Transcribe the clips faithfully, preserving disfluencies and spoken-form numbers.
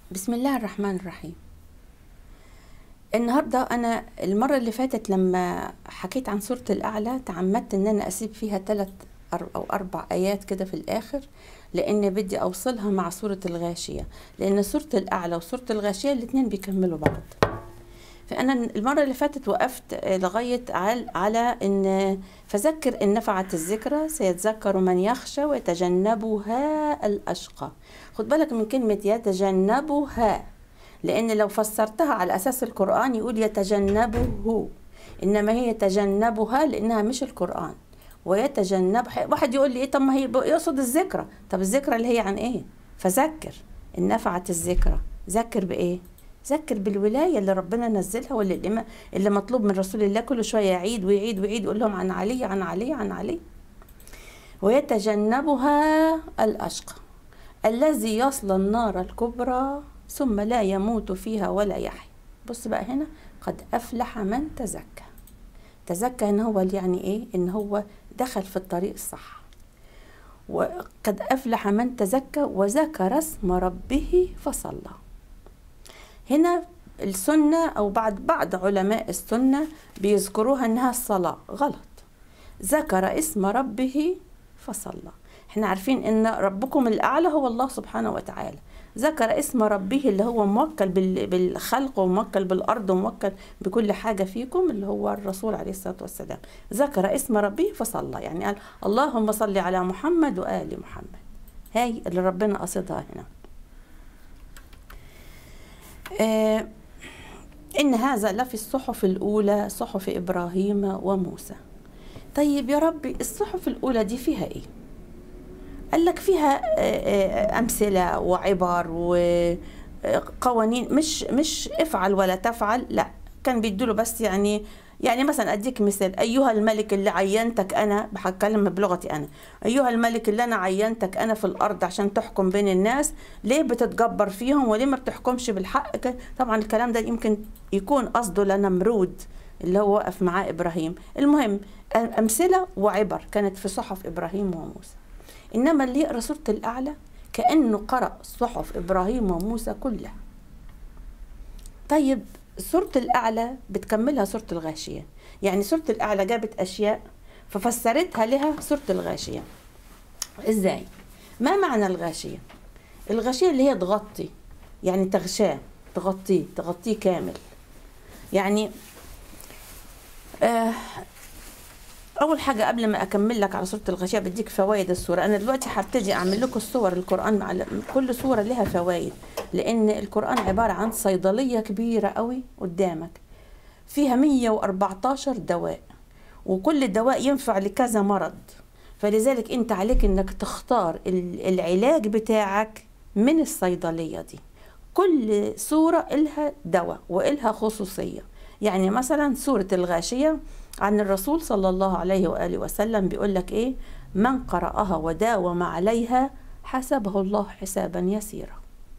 بسم الله الرحمن الرحيم. النهاردة أنا المرة اللي فاتت لما حكيت عن سورة الأعلى تعمدت إن أنا أسيب فيها ثلاث أو أربع آيات كده في الآخر، لأن بدي أوصلها مع سورة الغاشية، لأن سورة الأعلى وسورة الغاشية الاتنين بيكملوا بعض. فأنا المرة اللي فاتت وقفت لغاية على إن فذكر إن نفعت الذكرى سيتذكر من يخشى ويتجنبها الأشقى. خد بالك من كلمة يتجنبها، لأن لو فسرتها على أساس القرآن يقول يتجنبه، إنما هي يتجنبها لأنها مش القرآن. ويتجنب واحد يقول لي إيه؟ طب ما هي يقصد الذكرى. طب الذكرى اللي هي عن إيه؟ فذكر إن نفعت الذكرى. ذكر بإيه؟ ذكر بالولاية اللي ربنا نزلها، واللي اللي مطلوب من رسول الله كل شوية يعيد ويعيد ويعيد يقول لهم عن علي عن علي عن علي. ويتجنبها الأشقى الذي يصلى النار الكبرى ثم لا يموت فيها ولا يحيى. بص بقى هنا، قد أفلح من تزكى. تزكى إن هو يعني إيه؟ إن هو دخل في الطريق الصح. وقد أفلح من تزكى وذكر اسم ربه فصلى. هنا السنة أو بعض بعض علماء السنة بيذكروها إنها الصلاة، غلط. ذكر اسم ربه فصلى. احنا عارفين إن ربكم الأعلى هو الله سبحانه وتعالى. ذكر اسم ربه اللي هو موكل بالخلق وموكل بالأرض وموكل بكل حاجة فيكم، اللي هو الرسول عليه الصلاة والسلام. ذكر اسم ربه فصلى، يعني قال اللهم صل على محمد وآل محمد. هاي اللي ربنا قصدها هنا. آه إن هذا لفي الصحف الأولى صحف إبراهيم وموسى. طيب يا ربي الصحف الأولى دي فيها إيه؟ قال لك فيها آه أمثلة وعبر وقوانين، مش مش افعل ولا تفعل، لا، كان بيدوله بس يعني يعني مثلا أديك مثال: أيها الملك اللي عينتك أنا، بتكلم بلغتي أنا، أيها الملك اللي أنا عينتك أنا في الأرض عشان تحكم بين الناس، ليه بتتجبر فيهم وليه ما بتحكمش بالحق؟ طبعا الكلام ده يمكن يكون قصده لنمرود اللي هو وقف معاه إبراهيم. المهم أمثلة وعبر كانت في صحف إبراهيم وموسى. إنما اللي يقرأ سورة الأعلى كأنه قرأ صحف إبراهيم وموسى كلها. طيب سورة الأعلى بتكملها سورة الغاشية، يعني سورة الأعلى جابت أشياء ففسرتها لها سورة الغاشية. إزاي؟ ما معنى الغاشية؟ الغاشية اللي هي تغطي، يعني تغشاه، تغطيه تغطيه كامل. يعني آه أول حاجة قبل ما أكمل لك على سورة الغاشية بديك فوائد السورة. أنا دلوقتي هبتدي أعمل لكم الصور القرآن، مع كل سورة لها فوائد، لأن القرآن عبارة عن صيدلية كبيرة قوي قدامك فيها مية وأربعتاشر دواء، وكل دواء ينفع لكذا مرض. فلذلك أنت عليك أنك تختار العلاج بتاعك من الصيدلية دي. كل سورة إلها دواء وإلها خصوصية. يعني مثلا سورة الغاشية عن الرسول صلى الله عليه وآله وسلم بيقول لك إيه؟ من قرأها وداوم عليها حسبه الله حسابا يسيرا.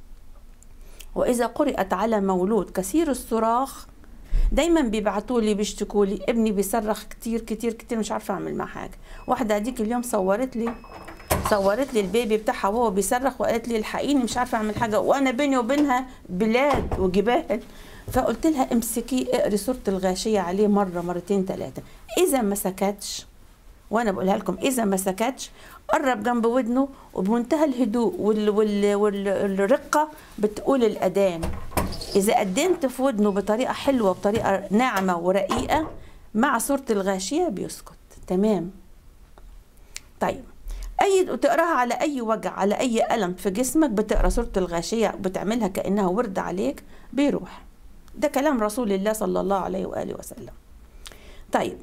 وإذا قرأت على مولود كثير الصراخ، دايما بيبعتوا لي بيشتكوا لي ابني بيصرخ كتير كتير كتير مش عارفه اعمل معاه حاجه. واحده هديك اليوم صورت لي صورت لي البيبي بتاعها وهو بيصرخ وقالت لي الحقيني مش عارفه اعمل حاجه، وانا بيني وبينها بلاد وجبال. فقلت لها امسكيه اقري سوره الغاشيه عليه مره مرتين ثلاثه. اذا ما سكتش، وانا بقولها لكم، اذا ما سكتش قرب جنب ودنه وبمنتهى الهدوء وال وال والرقه بتقول الاذان. إذا أدنت في ودنه بطريقة حلوة بطريقة ناعمة ورقيقة مع سورة الغاشية بيسكت تمام. طيب أي تقراها على أي وجع، على أي ألم في جسمك، بتقرا سورة الغاشية بتعملها كأنها ورد عليك بيروح. ده كلام رسول الله صلى الله عليه وآله وسلم. طيب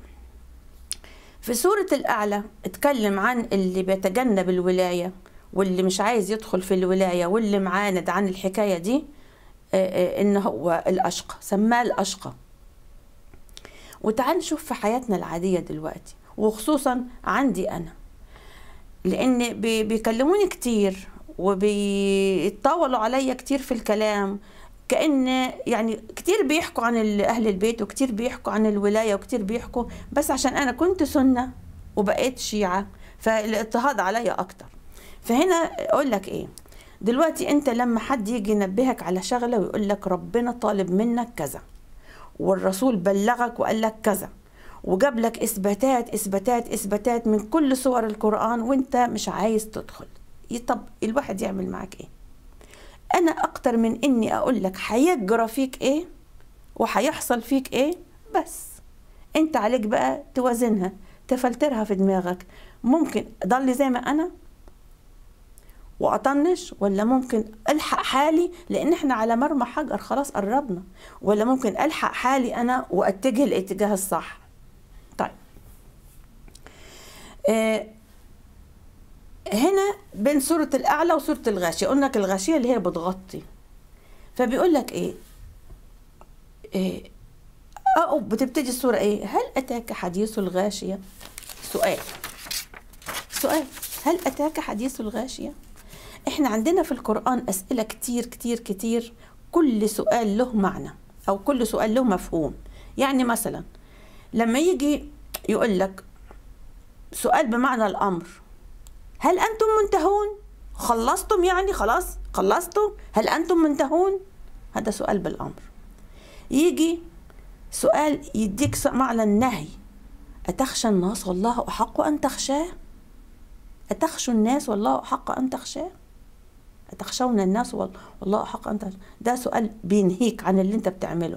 في سورة الأعلى اتكلم عن اللي بيتجنب الولاية واللي مش عايز يدخل في الولاية واللي معاند عن الحكاية دي، إن هو الأشقى، سماه الأشقى. وتعال نشوف في حياتنا العادية دلوقتي، وخصوصا عندي أنا، لأن بيكلموني كتير وبيتطاولوا عليا كتير في الكلام، كأن يعني كتير بيحكوا عن أهل البيت وكتير بيحكوا عن الولاية وكتير بيحكوا، بس عشان أنا كنت سنة وبقيت شيعة فالاضطهاد عليا أكتر. فهنا أقول لك إيه؟ دلوقتي انت لما حد يجي ينبهك على شغلة ويقول لك ربنا طالب منك كذا، والرسول بلغك وقال لك كذا، وجاب لك اثباتات اثباتات اثباتات من كل سور القرآن، وانت مش عايز تدخل، طب الواحد يعمل معك ايه؟ انا اكتر من اني اقول لك هيجرى فيك ايه وهيحصل فيك ايه، بس انت عليك بقى توازنها، تفلترها في دماغك. ممكن ضل زي ما انا واطنش، ولا ممكن الحق حالي لان احنا على مرمى حجر خلاص قربنا، ولا ممكن الحق حالي انا واتجه الاتجاه الصح. طيب آه هنا بين سورة الأعلى وسورة الغاشية، قلنا لك الغاشية اللي هي بتغطي، فبيقول لك إيه, إيه أو بتبتدي السورة إيه؟ هل أتاك حديث الغاشية؟ سؤال سؤال هل أتاك حديث الغاشية؟ إحنا عندنا في القرآن أسئلة كتير كتير كتير، كل سؤال له معنى أو كل سؤال له مفهوم. يعني مثلا لما يجي يقول لك سؤال بمعنى الأمر، هل أنتم منتهون؟ خلصتم يعني خلاص خلصتم؟ هل أنتم منتهون؟ هذا سؤال بالأمر. يجي سؤال يديك معنى النهي، أتخشى الناس والله أحق أن تخشاه؟ أتخشى الناس والله أحق أن تخشاه؟ أتخشون الناس والله أحق أن تخشاه؟ ده سؤال بينهيك عن اللي أنت بتعمله.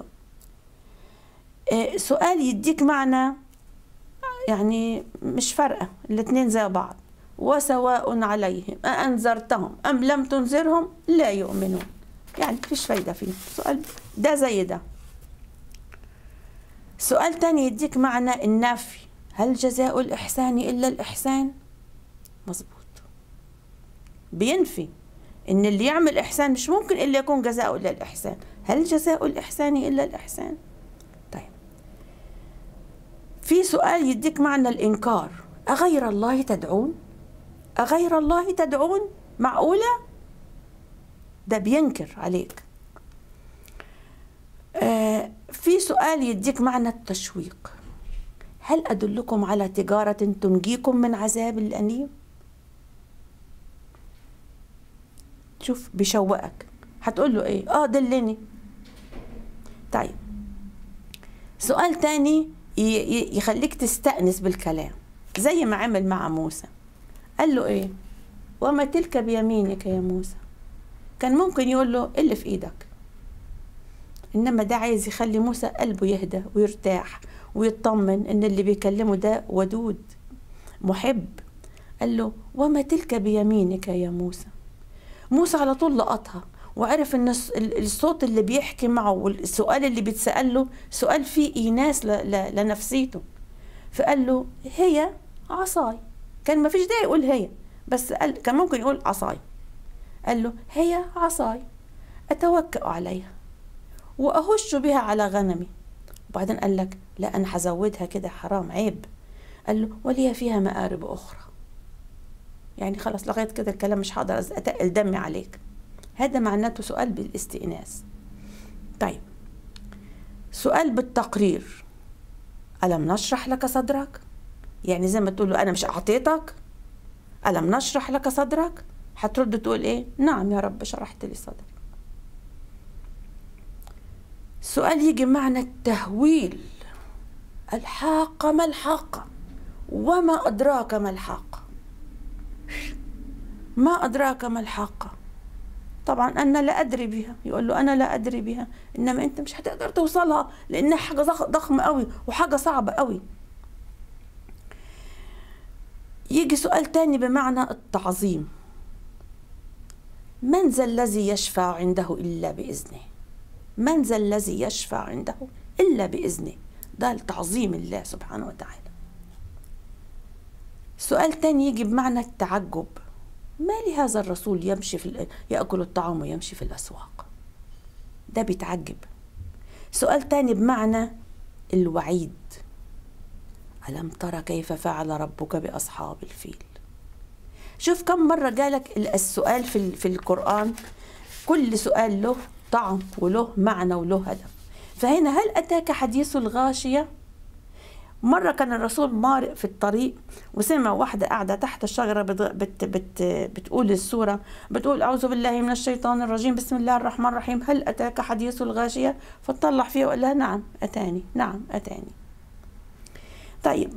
سؤال يديك معنى يعني مش فارقة، الاتنين زي بعض، وسواء عليهم أأنذرتهم أم لم تنذرهم لا يؤمنون، يعني مفيش فايدة فيه. سؤال ده زي ده. سؤال تاني يديك معنى النفي، هل جزاء الإحسان إلا الإحسان؟ مظبوط، بينفي إن اللي يعمل إحسان مش ممكن إلا يكون جزاء إلا الإحسان. هل جزاء الإحسان إلا الإحسان؟ طيب في سؤال يديك معنى الإنكار، أغير الله تدعون؟ أغير الله تدعون؟ معقولة؟ ده بينكر عليك. آه في سؤال يديك معنى التشويق، هل أدلكم على تجارة تنجيكم من عذاب أليم؟ شوف بيشوقك، هتقول له إيه؟ آه دلني. طيب سؤال تاني يخليك تستأنس بالكلام، زي ما عمل مع موسى، قال له إيه؟ وما تلك بيمينك يا موسى. كان ممكن يقول له اللي في إيدك، إنما ده عايز يخلي موسى قلبه يهدى ويرتاح ويطمن إن اللي بيكلمه ده ودود محب. قال له وما تلك بيمينك يا موسى. موسى على طول لقطها وعرف إن الصوت اللي بيحكي معه والسؤال اللي بيتسأله سؤال فيه إيناس لنفسيته، فقال له هي عصاي. كان ما فيش داعي يقول هي، بس قال كان ممكن يقول عصاي. قال له هي عصاي أتوكأ عليها وأهش بها على غنمي. وبعدين قال لك لا أنا هزودها كده حرام عيب. قال له ولي فيها مآرب أخرى، يعني خلاص لغاية كده الكلام مش هقدر أتقل دمي عليك. هذا معناته سؤال بالاستئناس. طيب سؤال بالتقرير، ألم نشرح لك صدرك؟ يعني زي ما تقول له أنا مش أعطيتك؟ ألم نشرح لك صدرك؟ هترد تقول إيه؟ نعم يا رب شرحت لي صدري. سؤال يجي معنى التهويل، الحاقة ما الحاقة وما أدراك ما الحاقة. ما أدراك ما الحاقة، طبعا أنا لا أدري بها، يقول له أنا لا أدري بها، إنما أنت مش هتقدر توصلها لأنها حاجة ضخمة قوي وحاجة صعبة قوي. يجي سؤال تاني بمعنى التعظيم، من ذا الذي يشفع عنده إلا بإذنه؟ من ذا الذي يشفع عنده إلا بإذنه، ده التعظيم الله سبحانه وتعالى. سؤال تاني يجي بمعنى التعجب، ما لهذا الرسول يمشي في يأكل الطعام ويمشي في الأسواق، ده بيتعجب. سؤال تاني بمعنى الوعيد، ألم ترى كيف فعل ربك بأصحاب الفيل. شوف كم مرة جالك السؤال في في القرآن، كل سؤال له طعم وله معنى وله هدف. فهنا هل أتاك حديث الغاشية؟ مرة كان الرسول مارق في الطريق وسمع واحدة قاعدة تحت الشجرة بت بت بت بتقول السورة، بتقول أعوذ بالله من الشيطان الرجيم بسم الله الرحمن الرحيم هل أتاك حديث الغاشية؟ فطلع فيها وقال لها نعم أتاني، نعم أتاني. طيب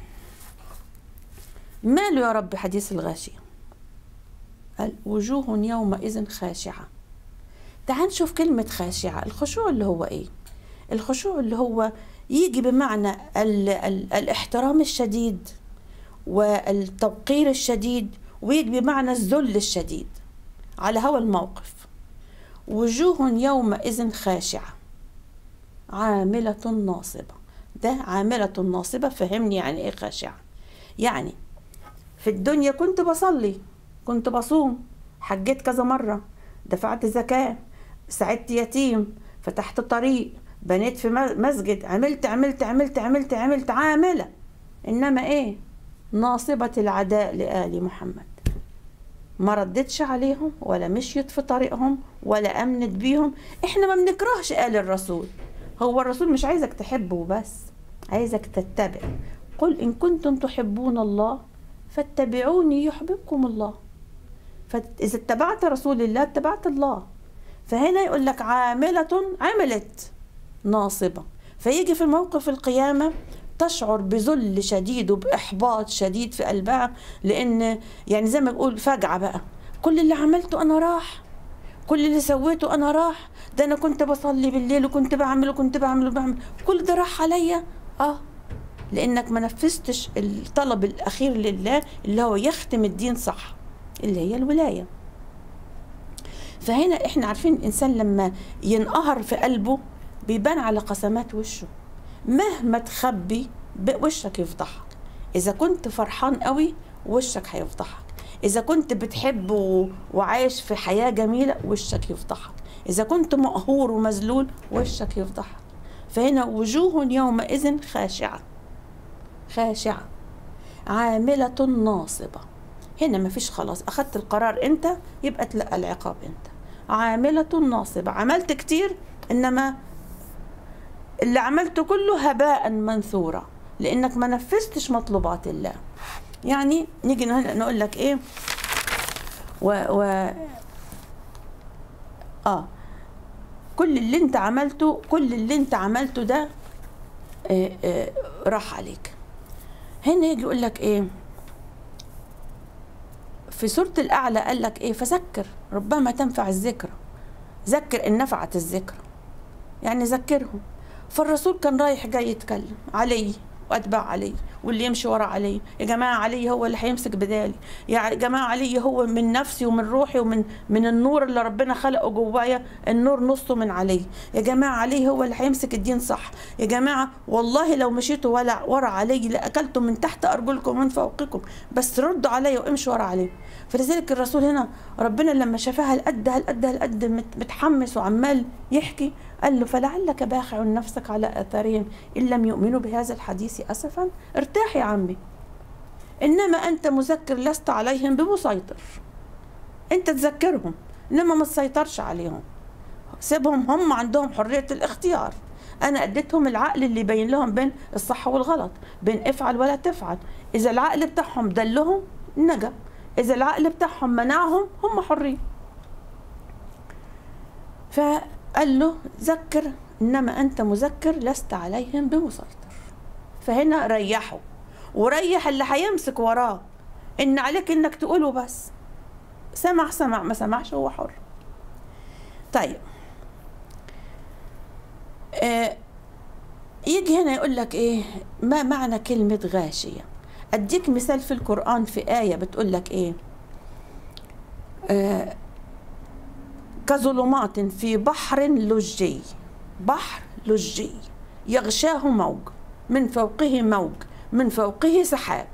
ماله يا رب حديث الغاشية؟ قال وجوه يومئذ خاشعة. تعال نشوف كلمة خاشعة. الخشوع اللي هو إيه؟ الخشوع اللي هو يجي بمعنى ال ال الاحترام الشديد والتوقير الشديد، ويجي بمعنى الذل الشديد على هوى الموقف. وجوه يومئذ خاشعة عاملة ناصبة. ده عاملة ناصبة فهمني يعني ايه خاشعة؟ يعني في الدنيا كنت بصلي، كنت بصوم، حجيت كذا مرة، دفعت زكاة، ساعدت يتيم، فتحت طريق، بنيت في مسجد، عملت عملت عملت عملت عملت عاملة. إنما إيه؟ ناصبة العداء لآل محمد. ما ردتش عليهم ولا مشيت في طريقهم ولا أمنت بيهم. إحنا ما بنكرهش آل الرسول، هو الرسول مش عايزك تحبه بس، عايزك تتبع. قل إن كنتم تحبون الله فاتبعوني يحببكم الله. فإذا اتبعت رسول الله اتبعت الله. فهنا يقول لك عاملة، عملت ناصبة. فيجي في موقف القيامة تشعر بذل شديد وبإحباط شديد في قلبها، لأن يعني زي ما بقول فجعة بقى، كل اللي عملته أنا راح، كل اللي سويته أنا راح، ده أنا كنت بصلي بالليل وكنت بعمل وكنت بعمل وبعمل، كل ده راح عليا. آه لأنك ما نفذتش الطلب الأخير لله اللي هو يختم الدين صح، اللي هي الولاية. فهنا إحنا عارفين الإنسان لما ينقهر في قلبه بيبان على قسمات وشه، مهما تخبي وشك يفضحك. إذا كنت فرحان قوي وشك هيفضحك، إذا كنت بتحب وعايش في حياة جميلة وشك يفضحك، إذا كنت مقهور ومذلول وشك يفضحك. فهنا وجوه يومئذ خاشعة، خاشعة عاملة ناصبة. هنا مفيش خلاص، أخدت القرار أنت يبقى تلقى العقاب أنت. عاملة ناصبة، عملت كتير إنما اللي عملته كله هباء منثورا لأنك ما نفذتش مطلوبات الله. يعني نيجي نقول لك إيه و, و... آه كل اللي أنت عملته، كل اللي أنت عملته ده آه آه راح عليك. هنا يجي يقول لك إيه في سورة الأعلى؟ قال لك إيه؟ فذكر ربما تنفع الذكرى. ذكر إن نفعت الذكرى، يعني ذكرهم. فالرسول كان رايح جاي يتكلم علي وأتباع علي واللي يمشي ورا علي. يا جماعة علي هو اللي هيمسك بدالي، يا جماعة علي هو من نفسي ومن روحي ومن من النور اللي ربنا خلقه جوايا، النور نصه من علي. يا جماعة علي هو اللي هيمسك الدين صح. يا جماعة والله لو مشيتوا ولا ورا علي لأكلتم من تحت أرجلكم ومن فوقكم، بس ردوا علي وامشوا ورا علي. فلذلك الرسول هنا ربنا لما شافها القد هالقد هالقد متحمس وعمال يحكي، قال له فلعلك باخع نفسك على آثارهم إن لم يؤمنوا بهذا الحديث أسفا. ارتاح يا عمي، إنما أنت مذكر لست عليهم بمسيطر. أنت تذكرهم إنما ما تسيطرش عليهم، سيبهم هم عندهم حرية الاختيار. أنا أديتهم العقل اللي يبين لهم بين الصح والغلط، بين افعل ولا تفعل. إذا العقل بتاعهم دلهم نجا، إذا العقل بتاعهم منعهم هم حرين. فقال له ذكر إنما أنت مذكر لست عليهم بمسيطر. فهنا ريحه وريح اللي هيمسك وراه، إن عليك إنك تقوله بس، سمع سمع ما سمعش هو حر. طيب آه يجي هنا يقول لك إيه ما معنى كلمة غاشية؟ أديك مثال في القرآن في آية بتقول لك إيه آه كظلمات في بحر لجي، بحر لجي يغشاه موج من فوقه موج من فوقه سحاب،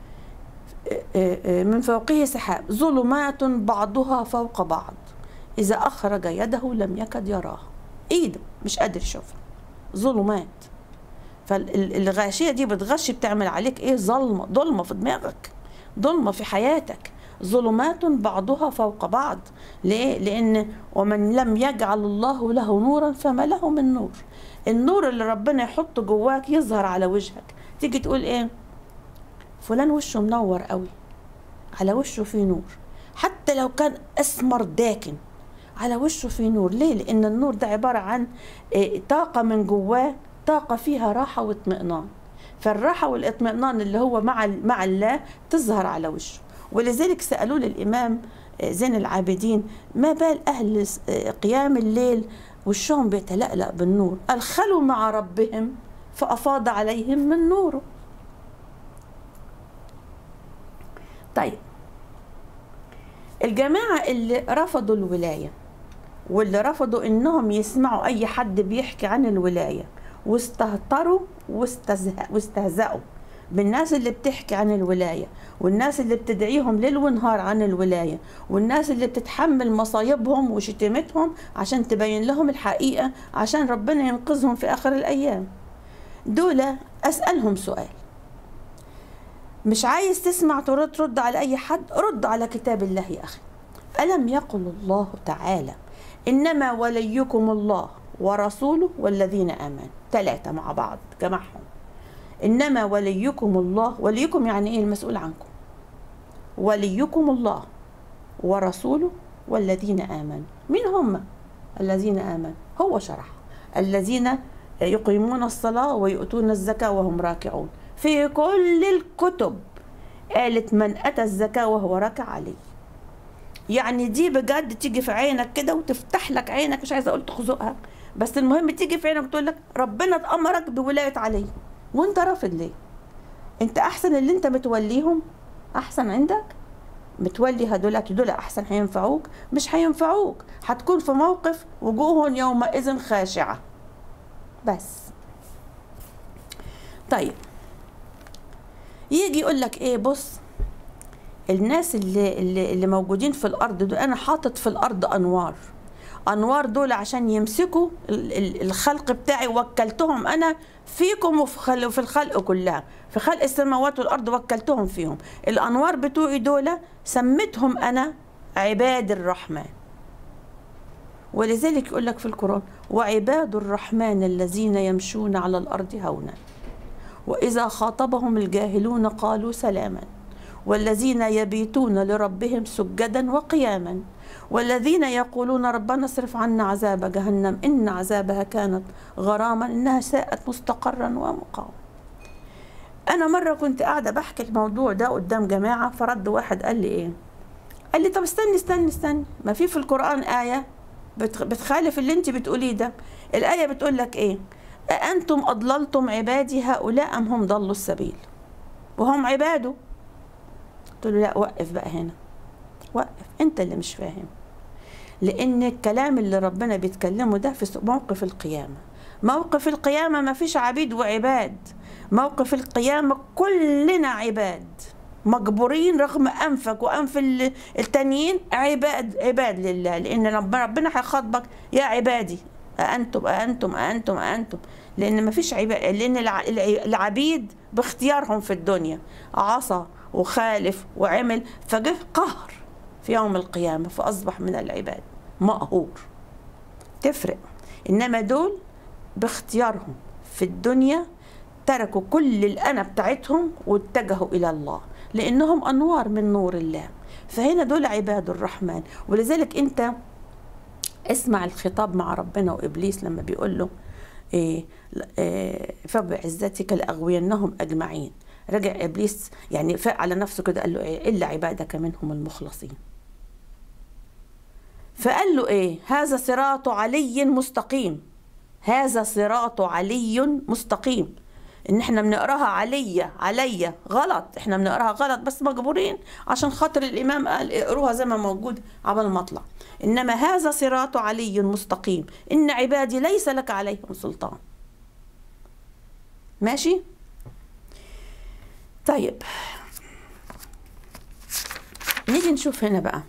من فوقه سحاب ظلمات بعضها فوق بعض إذا أخرج يده لم يكد يراها. إيده مش قادر يشوفها، ظلمات. فالغاشية دي بتغشي، بتعمل عليك إيه؟ ظلمة، ظلمة في دماغك، ظلمة في حياتك. ظلمات بعضها فوق بعض. ليه؟ لأن ومن لم يجعل الله له نورا فما له من نور. النور اللي ربنا يحطه جواك يظهر على وجهك، تيجي تقول ايه؟ فلان وشه منور قوي، على وشه فيه نور، حتى لو كان اسمر داكن على وشه فيه نور. ليه؟ لان النور ده عباره عن طاقه من جواه، طاقه فيها راحه واطمئنان. فالراحه والاطمئنان اللي هو مع مع الله تظهر على وشه. ولذلك سالوه للامام زين العابدين ما بال اهل قيام الليل وشهم بيتلألأ بالنور؟ قال خلوا مع ربهم فافاض عليهم من نوره. طيب الجماعة اللي رفضوا الولاية واللي رفضوا انهم يسمعوا اي حد بيحكي عن الولاية واستهتروا واستهزأوا بالناس اللي بتحكي عن الولاية والناس اللي بتدعيهم ليل ونهار عن الولاية والناس اللي بتتحمل مصايبهم وشتمتهم عشان تبين لهم الحقيقة عشان ربنا ينقذهم في آخر الأيام، دول أسألهم سؤال. مش عايز تسمع ترد ترد على أي حد؟ رد على كتاب الله يا أخي. ألم يقل الله تعالى إنما وليكم الله ورسوله والذين آمنوا؟ ثلاثة مع بعض جمعهم. إنما وليكم الله، وليكم يعني إيه؟ المسؤول عنكم. وليكم الله ورسوله والذين آمنوا. مين هم الذين آمنوا؟ هو شرح: الذين يقيمون الصلاة ويؤتون الزكاة وهم راكعون. في كل الكتب قالت من أتى الزكاة وهو راكع عليه. يعني دي بجد تيجي في عينك كده وتفتح لك عينك، مش عايزة أقول تخزقها، بس المهم تيجي في عينك وتقول لك ربنا أمرك بولاية علي وانت رافض ليه؟ انت أحسن اللي انت متوليهم أحسن عندك؟ متولي هدولك دول أحسن هينفعوك؟ مش هينفعوك، هتكون في موقف وجوه يومئذ خاشعة بس. طيب يجي يقول لك ايه؟ بص، الناس اللي, اللي, اللي موجودين في الارض دول انا حاطط في الارض انوار، انوار دول عشان يمسكوا الخلق بتاعي، وكلتهم انا فيكم وفي الخلق كلها، في خلق السماوات والارض وكلتهم فيهم. الانوار بتوعي دول سميتهم انا عباد الرحمن. ولذلك يقول لك في القرآن: وعباد الرحمن الذين يمشون على الارض هونا وإذا خاطبهم الجاهلون قالوا سلاما والذين يبيتون لربهم سجدا وقياما والذين يقولون ربنا اصرف عنا عذاب جهنم إن عذابها كانت غراما إنها ساءت مستقرا ومقاما. أنا مرة كنت قاعدة بحكي الموضوع ده قدام جماعة، فرد واحد قال لي إيه؟ قال لي طب استني استني استني، ما في في القرآن آية بتخالف اللي انت بتقوليه ده. الآية بتقول لك إيه؟ أأنتم أضللتم عبادي هؤلاء أم هم ضلوا السبيل؟ وهم عباده. قلت له لا، وقف بقى هنا، وقف، أنت اللي مش فاهم. لأن الكلام اللي ربنا بيتكلمه ده في موقف القيامة. موقف القيامة ما فيش عبيد وعباد، موقف القيامة كلنا عباد مجبورين، رغم أنفك وأنف التانيين عباد، عباد لله. لأن ربنا هيخاطبك يا عبادي أأنتم أأنتم أأنتم أأنتم، لأن ما فيش عباد، لأن العبيد باختيارهم في الدنيا عصى وخالف وعمل، فجه قهر في يوم القيامة فأصبح من العباد مقهور. تفرق. إنما دول باختيارهم في الدنيا تركوا كل الأنا بتاعتهم واتجهوا إلى الله، لأنهم أنوار من نور الله. فهنا دول عباد الرحمن. ولذلك أنت اسمع الخطاب مع ربنا وإبليس لما بيقول له إيه إيه فبعزتك لأغوينهم أجمعين. رجع إبليس يعني فاق على نفسه كده، قال له إيه؟ إلا عبادك منهم المخلصين. فقال له إيه؟ هذا صراط علي مستقيم، هذا صراط علي مستقيم. إن إحنا بنقراها عليا عليا غلط، إحنا بنقراها غلط بس مجبورين عشان خاطر الإمام قال اقروها زي ما موجود عبال ما أطلع. إنما هذا صراط علي مستقيم إن عبادي ليس لك عليهم سلطان. ماشي؟ طيب نيجي نشوف هنا بقى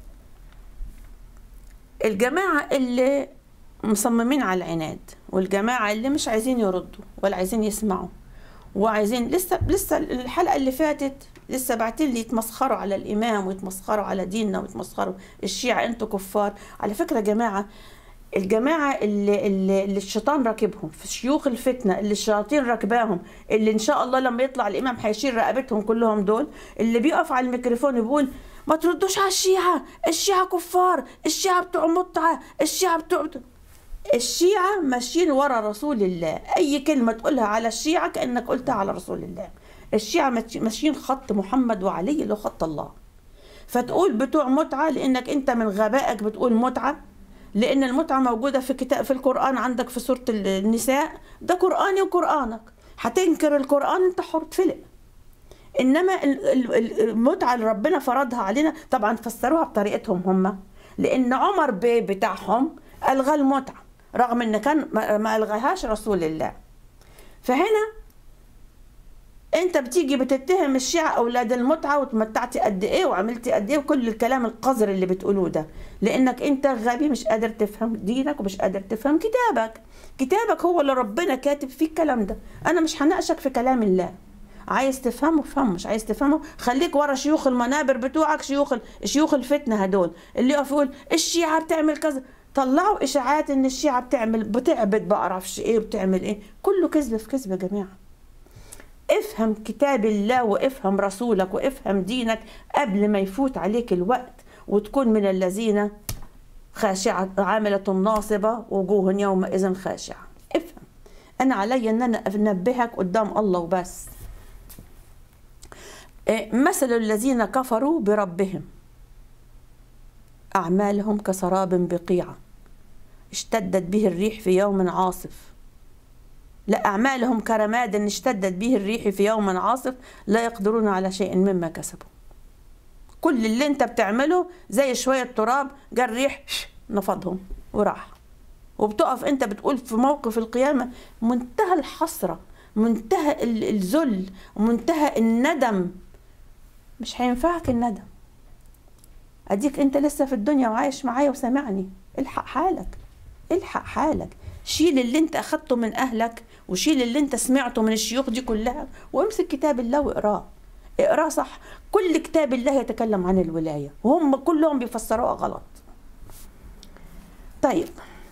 الجماعة اللي مصممين على العناد، والجماعة اللي مش عايزين يردوا ولا عايزين يسمعوا وعايزين لسه لسه الحلقة اللي فاتت لسه باعتين لي يتمسخروا على الإمام ويتمسخروا على ديننا ويتمسخروا الشيعة، انتوا كفار. على فكرة يا جماعة الجماعة اللي, اللي, اللي الشيطان راكبهم، في شيوخ الفتنة اللي الشياطين راكباهم، اللي إن شاء الله لما يطلع الإمام هيشيل رقبتهم كلهم، دول اللي بيقف على الميكروفون يقول ما تردوش على الشيعة، الشيعة كفار، الشيعة بتوع متعة، الشيعة بتوع الشيعة ماشيين ورا رسول الله. أي كلمة تقولها على الشيعة كأنك قلتها على رسول الله. الشيعة ماشيين خط محمد وعلي اللي خط الله. فتقول بتوع متعة لأنك أنت من غبائك بتقول متعة، لأن المتعة موجودة في كتاب في القرآن عندك في سورة النساء، ده قرآني وقرآنك، هتنكر القرآن أنت حر تفلق. إنما المتعة اللي ربنا فرضها علينا طبعا فسروها بطريقتهم هم، لأن عمر بيه بتاعهم ألغى المتعة رغم إن كان ما ألغاهاش رسول الله. فهنا انت بتيجي بتتهم الشيعة اولاد المتعة وتمتعتي قد ايه وعملتي قد ايه وكل الكلام القذر اللي بتقولوه ده، لانك انت غبي مش قادر تفهم دينك ومش قادر تفهم كتابك. كتابك هو اللي ربنا كاتب فيه الكلام ده. انا مش هناقشك في كلام الله، عايز تفهمه فهمه، مش عايز تفهمه خليك ورا شيوخ المنابر بتوعك، شيوخ شيوخ الفتنة هدول اللي يقف يقول الشيعة بتعمل كذا، طلعوا اشاعات ان الشيعة بتعمل بتعبد بعرفش ايه وبتعمل ايه، كله كذب في كذب يا جماعة. افهم كتاب الله وافهم رسولك وافهم دينك قبل ما يفوت عليك الوقت وتكون من الذين خاشعة عاملة ناصبة وجوه يومئذ خاشعة. افهم. انا علي ان انا انبهك قدام الله وبس. مثل الذين كفروا بربهم اعمالهم كسراب بقيعة اشتدت به الريح في يوم عاصف. لا، أعمالهم كرماد اشتدت به الريح في يوم عاصف لا يقدرون على شيء مما كسبوا. كل اللي انت بتعمله زي شوية تراب جا الريح نفضهم وراح، وبتقف انت بتقول في موقف القيامة منتهى الحسرة، منتهى الذل ومنتهى الندم. مش هينفعك الندم. اديك انت لسه في الدنيا وعايش معايا وسامعني، الحق حالك، الحق حالك. شيل اللي انت اخدته من اهلك وشيل اللي انت سمعته من الشيوخ دي كلها وامسك كتاب الله واقراه. اقراه صح. كل كتاب الله يتكلم عن الولاية وهم كلهم بيفسروها غلط. طيب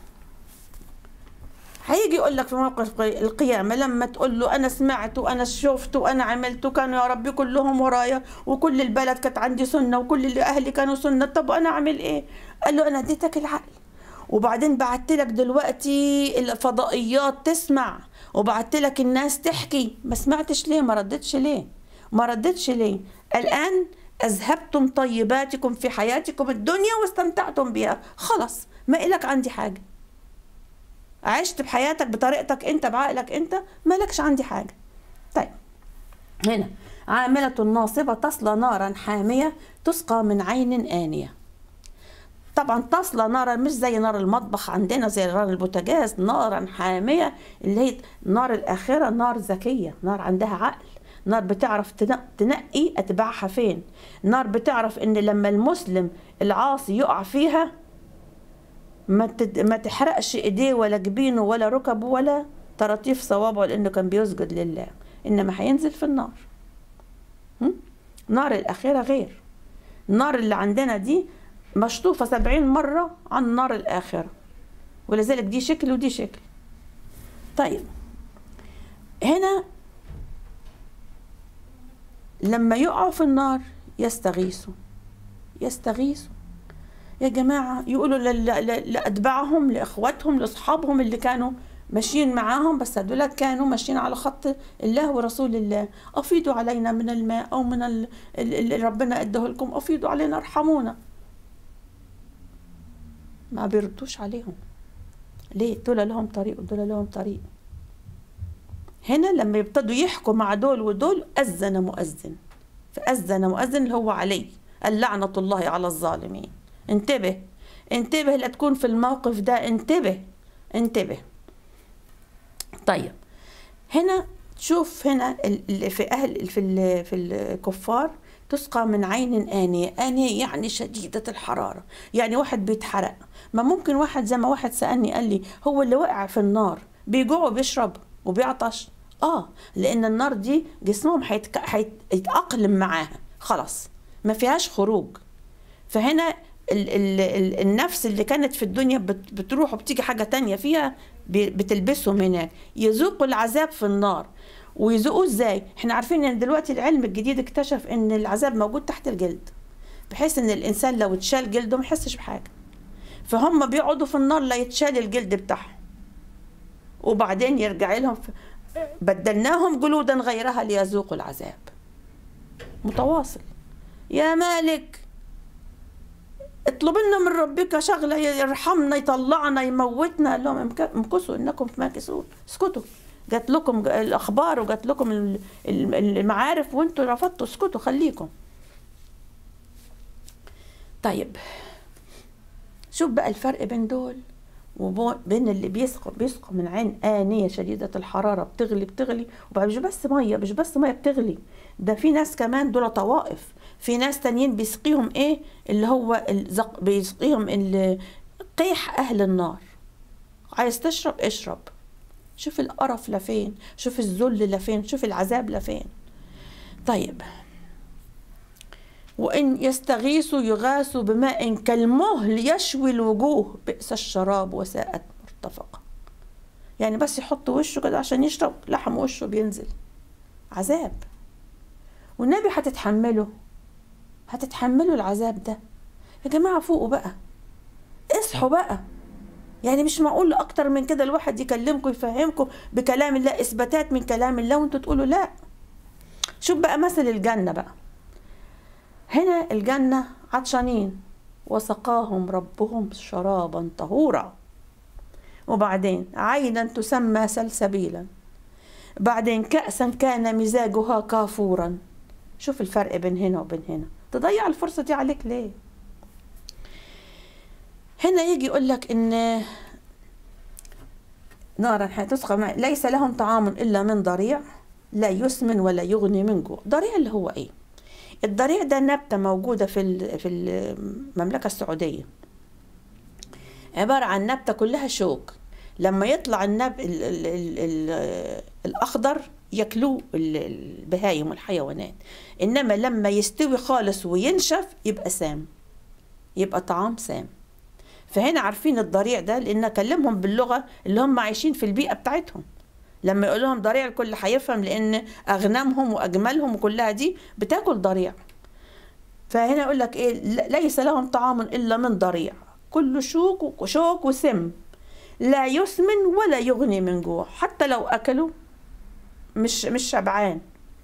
هيجي يقول لك في موقف القيامة لما تقول له أنا سمعت وأنا شفت وأنا عملت وكانوا يا ربي كلهم ورايا وكل البلد كانت عندي سنة وكل اللي أهلي كانوا سنة، طب أنا أعمل إيه؟ قال له أنا اديتك العقل وبعدين بعت لك دلوقتي الفضائيات تسمع وبعت لك الناس تحكي، ما سمعتش ليه؟ ما ردتش ليه؟ ما ردتش ليه؟ الآن أذهبتم طيباتكم في حياتكم الدنيا واستمتعتم بها، خلاص ما إلك عندي حاجة. عشت بحياتك بطريقتك أنت بعقلك أنت، ما لكش عندي حاجة. طيب هنا عاملة ناصبة تصلى نارا حامية تسقى من عين آنية. طبعا تصلى نارا مش زي نار المطبخ عندنا زي نار البوتاجاز، نارا حامية اللي هي نار الآخرة، نار ذكية، نار عندها عقل، نار بتعرف تنقي أتباعها فين، نار بتعرف إن لما المسلم العاصي يقع فيها ما ما تحرقش إيديه ولا جبينه ولا ركبه ولا طراطيف صوابعه لأنه كان بيسجد لله، إنما هينزل في النار. نار الآخرة غير. النار اللي عندنا دي مشطوفة سبعين مرة عن نار الآخرة، ولذلك دي شكل ودي شكل. طيب هنا لما يقعوا في النار يستغيثوا يستغيثوا يا جماعة، يقولوا لأتباعهم لإخواتهم لأصحابهم اللي كانوا ماشيين معاهم، بس هدول كانوا ماشيين على خط الله ورسول الله، أفيضوا علينا من الماء أو من اللي ربنا أديه لكم، أفيضوا علينا ارحمونا. ما بيردوش عليهم. ليه؟ دول لهم طريق ودول لهم طريق. هنا لما يبتدوا يحكوا مع دول ودول أذن مؤذن، فأذن مؤذن اللي هو علي اللعنة الله على الظالمين. انتبه انتبه لا تكون في الموقف ده، انتبه انتبه. طيب هنا تشوف هنا في أهل في في الكفار تسقى من عين آنية. آنية يعني شديدة الحرارة، يعني واحد بيتحرق. ما ممكن واحد زي ما واحد سألني قال لي هو اللي وقع في النار بيجوع وبيشرب وبيعطش؟ اه لأن النار دي جسمهم هيتأقلم معاها خلاص ما فيهاش خروج. فهنا ال ال ال النفس اللي كانت في الدنيا بت بتروح وبتيجي حاجة تانية فيها بتلبسهم هناك، يذوقوا العذاب في النار. ويذوقوه ازاي؟ احنا عارفين ان دلوقتي العلم الجديد اكتشف ان العذاب موجود تحت الجلد، بحيث ان الانسان لو اتشال جلده ما يحسش بحاجة. فهم بيقعدوا في النار لا يتشال الجلد بتاعهم، وبعدين يرجع لهم بدلناهم جلودا غيرها ليذوقوا العذاب. متواصل. يا مالك اطلب لنا من ربك شغله يرحمنا يطلعنا يموتنا. قال لهم امكثوا انكم ماكثون، اسكتوا، جات لكم الاخبار وجات لكم المعارف وانتوا رفضتوا، اسكتوا خليكم. طيب شوف بقى الفرق بين دول وبين اللي بيسقوا بيسقوا من عين آنية شديدة الحرارة بتغلي بتغلي، وبقى مش بس مية مش بس مية بتغلي، ده في ناس كمان دول طوائف، في ناس تانيين بيسقيهم ايه اللي هو الزق بيسقيهم قيح أهل النار. عايز تشرب اشرب. شوف القرف لفين، شوف الذل لفين، شوف العذاب لفين. طيب وإن يستغيثوا يغاثوا بماء كالمهل يشوي الوجوه بئس الشراب وساءت مرتفقة. يعني بس يحط وشه كده عشان يشرب لحم وشه بينزل. عذاب. والنبي هتتحمله، هتتحملوا العذاب ده يا جماعة. فوقوا بقى، اصحوا بقى. يعني مش معقول أكتر من كده الواحد يكلمكم يفهمكم بكلام الله، إثباتات من كلام الله وانتوا تقولوا لا. شوف بقى مثل الجنة بقى. هنا الجنة عطشانين وسقاهم ربهم شرابا طهورا، وبعدين عينا تسمى سلسبيلا، بعدين كأسا كان مزاجها كافورا. شوف الفرق بين هنا وبين هنا. تضيع الفرصة دي عليك ليه؟ هنا يجي يقول لك ان نارا هتسقى ليس لهم طعام الا من ضريع لا يسمن ولا يغني من جوع. ضريع اللي هو ايه؟ الضريع ده نبتة موجودة في في المملكة السعودية، عبارة عن نبتة كلها شوك. لما يطلع النب ال ال ال ال الأخضر ياكلوه البهايم والحيوانات، إنما لما يستوي خالص وينشف يبقى سام، يبقى طعام سام. فهنا عارفين الضريع ده لأن أكلمهم باللغة اللي هم عايشين في البيئة بتاعتهم. لما يقول لهم ضريع الكل هيفهم، لأن أغنامهم وأجمالهم وكلها دي بتاكل ضريع. فهنا يقول لك إيه؟ ليس لهم طعام إلا من ضريع كل شوك وشوك وسم لا يسمن ولا يغني من جوع. حتى لو أكلوا مش مش شبعان.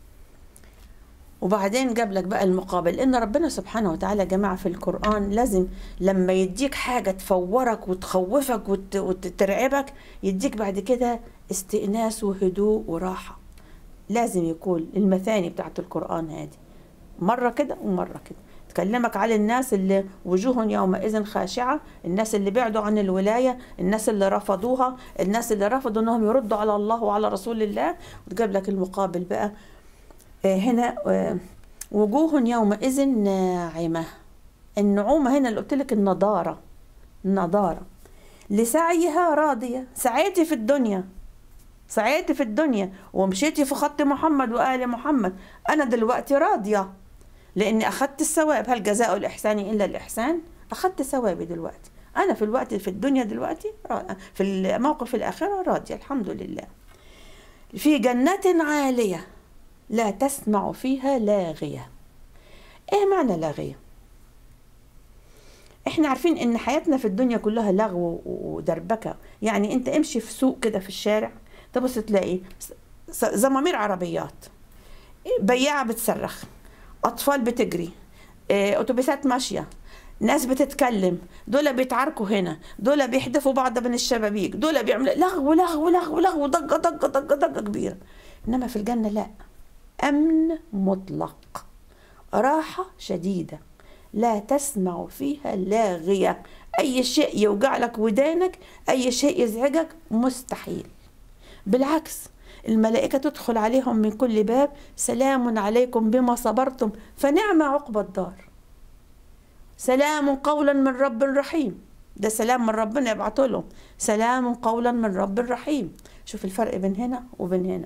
وبعدين جاب لك بقى المقابل، إن ربنا سبحانه وتعالى يا جماعة في القرآن لازم لما يديك حاجة تفورك وتخوفك وت... وترعبك يديك بعد كده استئناس وهدوء وراحة. لازم يكون المثاني بتاعت القرآن هذه مرة كده ومرة كده. تكلمك على الناس اللي وجوه يومئذ خاشعة، الناس اللي بعدوا عن الولاية، الناس اللي رفضوها، الناس اللي رفضوا انهم يردوا على الله وعلى رسول الله. وتجيب لك المقابل بقى هنا وجوه يومئذ ناعمة. النعومة هنا اللي قلت لك النضارة، النضارة لسعيها راضية. سعيتي في الدنيا، سعيتي في الدنيا ومشيتي في خط محمد وآل محمد، أنا دلوقتي راضية لأني أخذت الثواب. هل جزاء الإحسان إلا الإحسان؟ أخذت ثوابي دلوقتي. أنا في الوقت في الدنيا دلوقتي في الموقف الآخرة راضية الحمد لله. في جنات عالية لا تسمع فيها لاغية. إيه معنى لاغية؟ إحنا عارفين إن حياتنا في الدنيا كلها لغو ودربكة. يعني أنت امشي في سوق كده في الشارع تبص تلاقي زمامير عربيات، بياعة بتصرخ، أطفال بتجري، أتوبيسات ماشية، ناس بتتكلم، دول بيتعاركوا هنا، دول بيحدفوا بعض من الشبابيك، دول بيعملوا لغو لغو لغو لغو ضجة ضجة ضجة ضجة كبيرة. إنما في الجنة لا، أمن مطلق، راحة شديدة، لا تسمع فيها لاغية. أي شيء يوجع لك ودانك، أي شيء يزعجك مستحيل. بالعكس الملائكة تدخل عليهم من كل باب سلام عليكم بما صبرتم فنعم عقبى الدار. سلام قولا من رب رحيم. ده سلام من ربنا يبعته لهم، سلام قولا من رب رحيم. شوف الفرق بين هنا وبين هنا.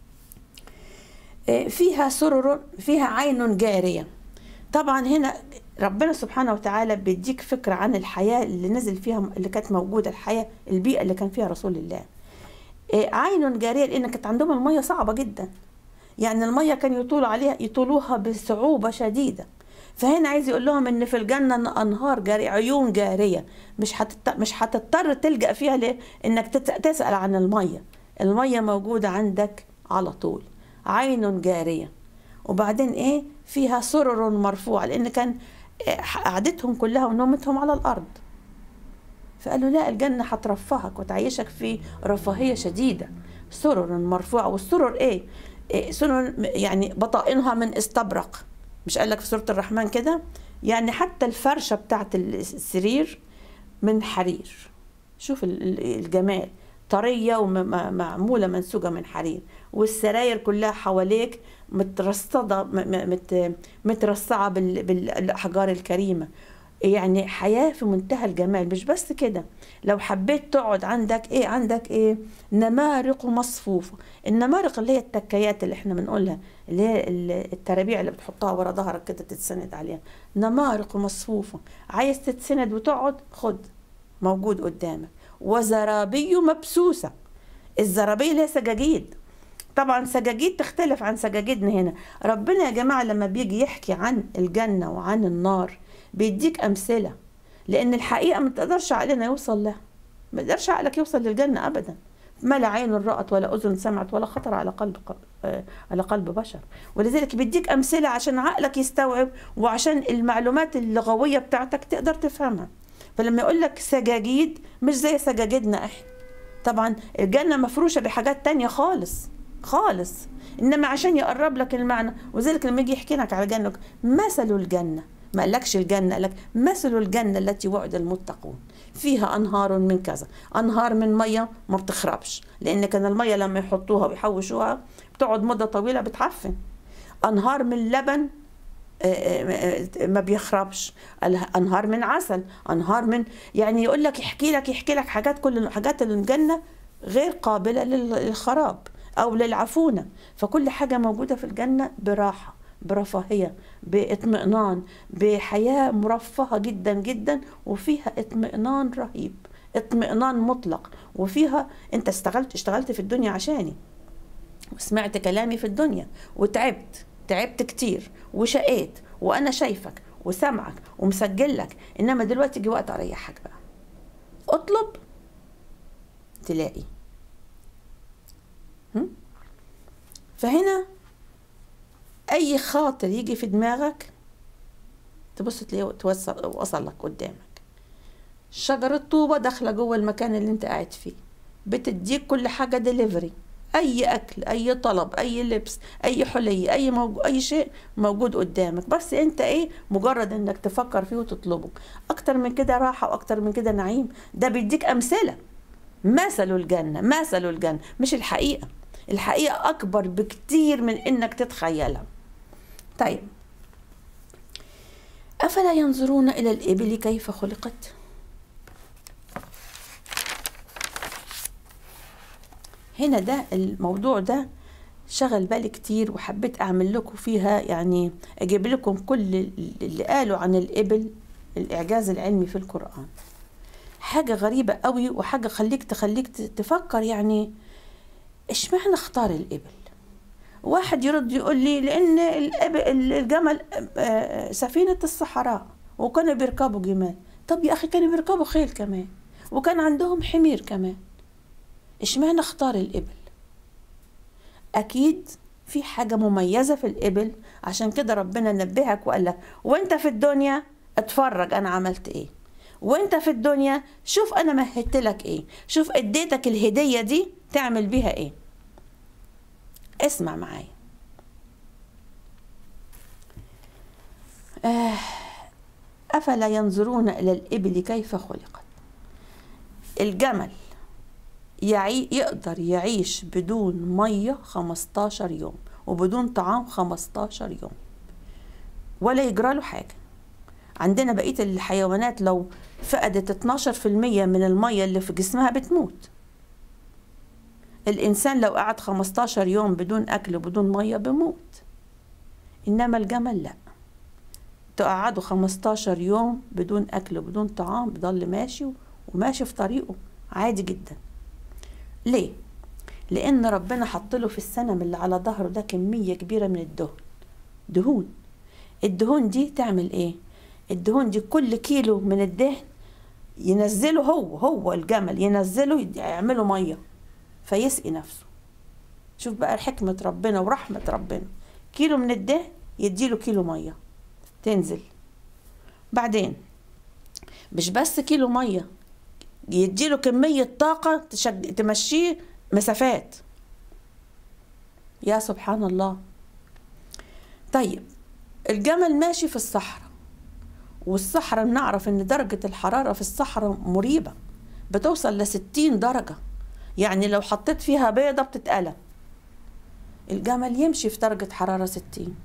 فيها سرر فيها عين جارية. طبعا هنا ربنا سبحانه وتعالى بيديك فكرة عن الحياة اللي نزل فيها، اللي كانت موجودة، الحياة البيئة اللي كان فيها رسول الله. إيه عين جارية، لأن كانت عندهم المية صعبة جدا، يعني المية كان يطول عليها يطولوها بصعوبة شديدة. فهنا عايز يقول لهم ان في الجنة انهار جارية، عيون جارية، مش هتت... مش هتضطر تلجأ فيها لانك تت... تسأل عن المية، المية موجودة عندك على طول. عين جارية. وبعدين ايه؟ فيها سرر مرفوعة، لان كان قعدتهم كلها ونومتهم على الارض. فقالوا لا، الجنة هترفهك وتعيشك في رفاهية شديدة. سرر مرفوعة. والسرر ايه؟ إيه سرر يعني بطائنها من استبرق، مش قال لك في سورة الرحمن كده؟ يعني حتى الفرشة بتاعت السرير من حرير. شوف الجمال، طرية ومعمولة منسوجة من حرير، والسراير كلها حواليك مترصدة مترصعة بالأحجار الكريمة. يعني حياة في منتهى الجمال. مش بس كده، لو حبيت تقعد عندك ايه؟ عندك ايه؟ نمارق مصفوفة. النمارق اللي هي التكيات اللي احنا بنقولها، اللي هي الترابيع اللي بتحطها ورا ظهرك كده تتسند عليها. نمارق مصفوفة. عايز تتسند وتقعد، خد، موجود قدامك. وزرابي مبسوسة. الزرابي اللي هي سجاجيد. طبعا سجاجيد تختلف عن سجاجيدنا هنا. ربنا يا جماعة لما بيجي يحكي عن الجنة وعن النار بيديك أمثلة، لأن الحقيقة ما تقدرش عقلنا يوصل لها، ما تقدرش عقلك يوصل للجنة أبدا. ما لا عين رأت ولا أذن سمعت ولا خطر على قلب على قلب بشر. ولذلك بيديك أمثلة عشان عقلك يستوعب، وعشان المعلومات اللغوية بتاعتك تقدر تفهمها. فلما يقول لك سجاجيد مش زي سجاجيدنا احنا. طبعا الجنة مفروشة بحاجات تانية خالص خالص، إنما عشان يقرب لك المعنى. وذلك لما يجي يحكي لك على الجنة، مثل الجنة، ما قالكش الجنة، قالك مثل الجنة التي وعد المتقون، فيها أنهار من كذا. أنهار من مية ما بتخربش، لأن كان المية لما يحطوها ويحوشوها بتقعد مدة طويلة بتعفن. أنهار من لبن ما بيخربش. أنهار من عسل، أنهار من، يعني يقول لك يحكي لك يحكي لك حاجات، كل حاجات الجنة غير قابلة للخراب أو للعفونة. فكل حاجة موجودة في الجنة براحة، برفاهية، باطمئنان، بحياة مرفهة جدا جدا، وفيها اطمئنان رهيب، اطمئنان مطلق. وفيها انت اشتغلت اشتغلت في الدنيا عشاني، وسمعت كلامي في الدنيا، وتعبت تعبت كتير وشقيت، وانا شايفك وسمعك ومسجل لك. انما دلوقتي جه وقت اريحك بقى، اطلب تلاقي. فهنا اي خاطر يجي في دماغك تبص تلاقيه توصل وصل لك قدامك. شجرة طوبة داخلة جوه المكان اللي انت قاعد فيه، بتديك كل حاجة ديليفري، اي اكل، اي طلب، اي لبس، اي حلي، اي موجود، اي شيء موجود قدامك. بس انت ايه؟ مجرد انك تفكر فيه وتطلبه. اكتر من كده راحة واكتر من كده نعيم. ده بيديك امثلة. مثل الجنة، مثل الجنة، مش الحقيقة. الحقيقة اكبر بكتير من انك تتخيلها. طيب، أفلا ينظرون إلى الإبل كيف خلقت؟ هنا ده الموضوع ده شغل بالي كتير، وحبيت أعمل لكم فيها، يعني أجيب لكم كل اللي قالوا عن الإبل، الإعجاز العلمي في القرآن. حاجة غريبة قوي، وحاجة خليك تخليك تفكر، يعني إيش معنى اختار الإبل؟ واحد يرد يقول لي لأن الجمل سفينة الصحراء وكانوا بيركبوا جمال. طب يا أخي كانوا بيركبوا خيل كمان، وكان عندهم حمير كمان. إيش معنى اختار الإبل؟ أكيد في حاجة مميزة في الإبل، عشان كده ربنا نبهك وقال لك وانت في الدنيا اتفرج أنا عملت إيه، وانت في الدنيا شوف أنا مهدت لك إيه، شوف اديتك الهدية دي تعمل بيها إيه. اسمع معايا. آه أفلا ينظرون إلى الإبل كيف خلقت؟ الجمل يعي يقدر يعيش بدون مية خمستاشر يوم، وبدون طعام خمستاشر يوم، ولا يجرى له حاجة. عندنا بقية الحيوانات لو فقدت اتناشر في المية من المية اللي في جسمها بتموت. الإنسان لو قعد خمستاشر يوم بدون أكل وبدون مية بموت. إنما الجمل لا، تقعده خمستاشر يوم بدون أكل وبدون طعام، بضل ماشي وماشي في طريقه عادي جدا. ليه؟ لأن ربنا حط له في السنم اللي على ظهره ده كمية كبيرة من الدهن، دهون. الدهون دي تعمل ايه؟ الدهون دي كل كيلو من الدهن ينزله هو هو الجمل ينزله يعمله مية فيسقي نفسه. شوف بقى حكمة ربنا ورحمة ربنا، كيلو من الدهن يديله كيلو مية تنزل. بعدين مش بس كيلو مية، يديله كمية طاقة تشج... تمشيه مسافات. يا سبحان الله. طيب الجمل ماشي في الصحراء، والصحراء نعرف ان درجة الحرارة في الصحراء مريبة، بتوصل لستين درجة، يعني لو حطيت فيها بيضة بتتقلب. الجمل يمشي في درجة حرارة ستين.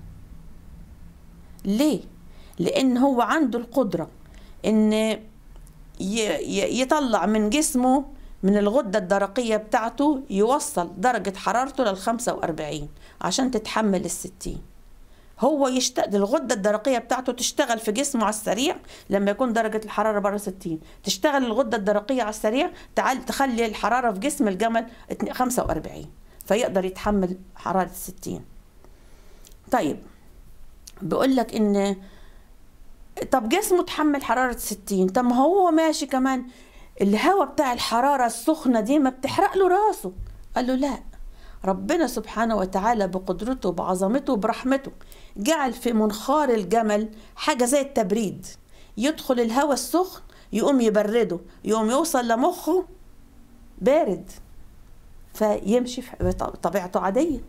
ليه؟ لان هو عنده القدرة ان يطلع من جسمه من الغدة الدرقية بتاعته، يوصل درجة حرارته للخمسة وأربعين عشان تتحمل الستين. هو يشتغل الغدة الدرقية بتاعته تشتغل في جسمه على السريع لما يكون درجة الحرارة بره ستين، تشتغل الغدة الدرقية على السريع تعال تخلي الحرارة في جسم الجمل خمسة وأربعين فيقدر يتحمل حرارة ستين. طيب بيقول لك ان طب جسمه تحمل حرارة ستين، طب ما هو ماشي كمان الهواء بتاع الحرارة السخنة دي ما بتحرق له راسه. قال له لا، ربنا سبحانه وتعالى بقدرته بعظمته برحمته جعل في منخار الجمل حاجة زي التبريد، يدخل الهواء السخن يقوم يبرده، يقوم يوصل لمخه بارد فيمشي بطبيعته عادية.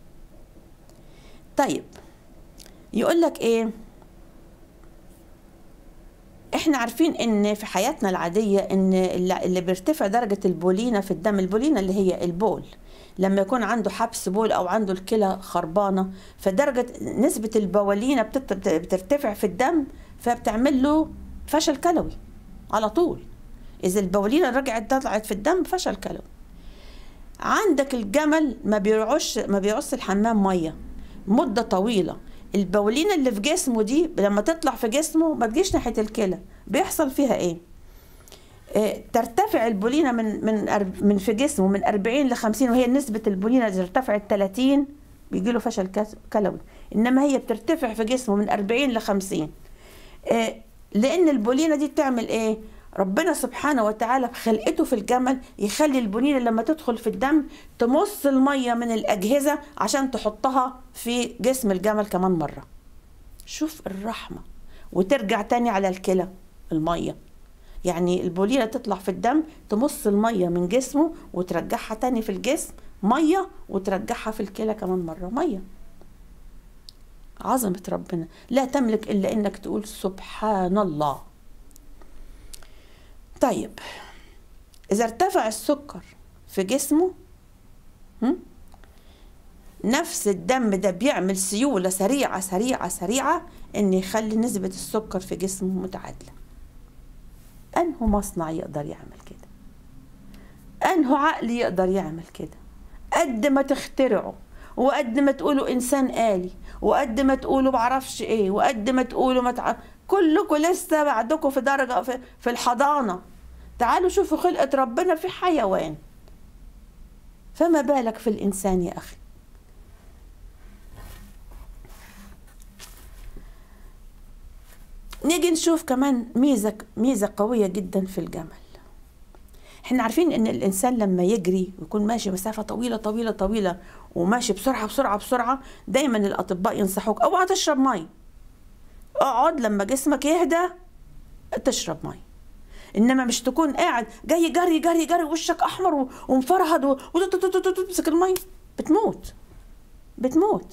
طيب يقول لك ايه، احنا عارفين ان في حياتنا العادية ان اللي بيرتفع درجة البولينة في الدم، البولينة اللي هي البول، لما يكون عنده حبس بول او عنده الكلى خربانة فدرجة نسبة البولينة بترتفع في الدم فبتعمل له فشل كلوي على طول. اذا البولينة رجعت طلعت في الدم فشل كلوي. عندك الجمل ما بيرعش ما بيعص الحمام مية مدة طويلة، البولينة اللي في جسمه دي لما تطلع في جسمه ما تجيش ناحية الكلى، بيحصل فيها ايه؟ اه ترتفع البولينة من من من في جسمه من أربعين ل خمسين، وهي نسبة البولينة اذا ارتفعت ثلاثين بيجي له فشل كلوي، انما هي بترتفع في جسمه من أربعين ل خمسين. اه لان البولينة دي بتعمل ايه؟ ربنا سبحانه وتعالى بخلقته في الجمل يخلي البولينة لما تدخل في الدم تمص المية من الأجهزة عشان تحطها في جسم الجمل كمان مرة. شوف الرحمة. وترجع تاني على الكلى المية، يعني البولينة تطلع في الدم تمص المية من جسمه وترجعها تاني في الجسم مية، وترجعها في الكلى كمان مرة مية. عظمة ربنا لا تملك إلا إنك تقول سبحان الله. طيب إذا ارتفع السكر في جسمه، نفس الدم ده بيعمل سيولة سريعة سريعة سريعة إن يخلي نسبة السكر في جسمه متعادلة. أنه مصنع يقدر يعمل كده؟ أنه عقل يقدر يعمل كده؟ قد ما تخترعوا وقد ما تقولوا إنسان آلي وقد ما تقولوا بعرفش إيه وقد ما تقولوا ما تعرف، كلكم لسه بعدكم في درجة في, في الحضانة. تعالوا شوفوا خلقة ربنا في حيوان، فما بالك في الإنسان يا أخي. نيجي نشوف كمان ميزة ميزة قوية جدا في الجمل. احنا عارفين ان الانسان لما يجري ويكون ماشي مسافة طويلة طويلة طويلة وماشي بسرعة بسرعة بسرعة، دايما الاطباء ينصحوك اوعى تشرب مي، اقعد لما جسمك يهدى تشرب مي. انما مش تكون قاعد جاي جري جري جري وشك احمر ومفرهد وتمسك المي، بتموت بتموت.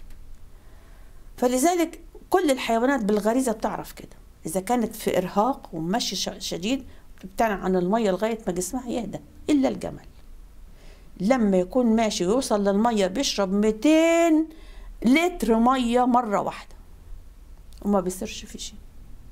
فلذلك كل الحيوانات بالغريزة بتعرف كده، اذا كانت في ارهاق ومشي شديد بتبتعد عن المية لغاية ما جسمها يهدى. إلا الجمل لما يكون ماشي ويوصل للمية بيشرب مئتين لتر مية مرة واحدة وما بيصيرش في شيء،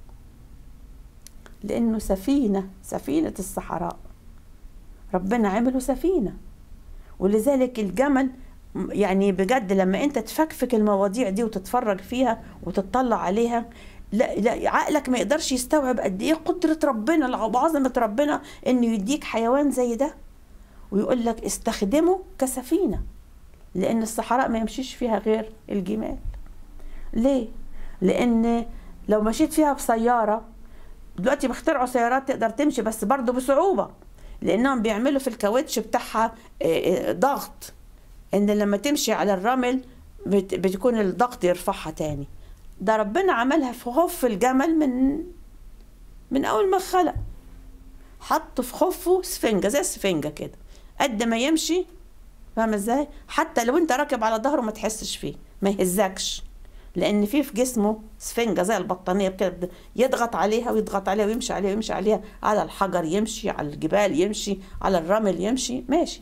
لأنه سفينة سفينة الصحراء، ربنا عمله سفينة. ولذلك الجمل يعني بجد لما انت تفكفك المواضيع دي وتتفرج فيها وتطلع عليها، لا لا، عقلك ما يقدرش يستوعب قد ايه قدرة ربنا وعظمة ربنا انه يديك حيوان زي ده، ويقول لك استخدمه كسفينة، لان الصحراء ما يمشيش فيها غير الجمال. ليه؟ لان لو مشيت فيها بسيارة، دلوقتي بيخترعوا سيارات تقدر تمشي بس برضه بصعوبة، لانهم بيعملوا في الكاوتش بتاعها ضغط، ان لما تمشي على الرمل بتكون الضغط يرفعها تاني. ده ربنا عملها في خف الجمل من من اول ما خلق، حط في خفه سفنجة زي السفنجة كده، قد ما يمشي، فاهم ازاي؟ حتى لو انت راكب على ظهره ما تحسش فيه، ما يهزكش، لان فيه في جسمه سفنجة زي البطانية كده، يضغط عليها ويضغط عليها ويمشي عليها ويمشي عليها، على الحجر يمشي، على الجبال يمشي، على الرمل يمشي، ماشي.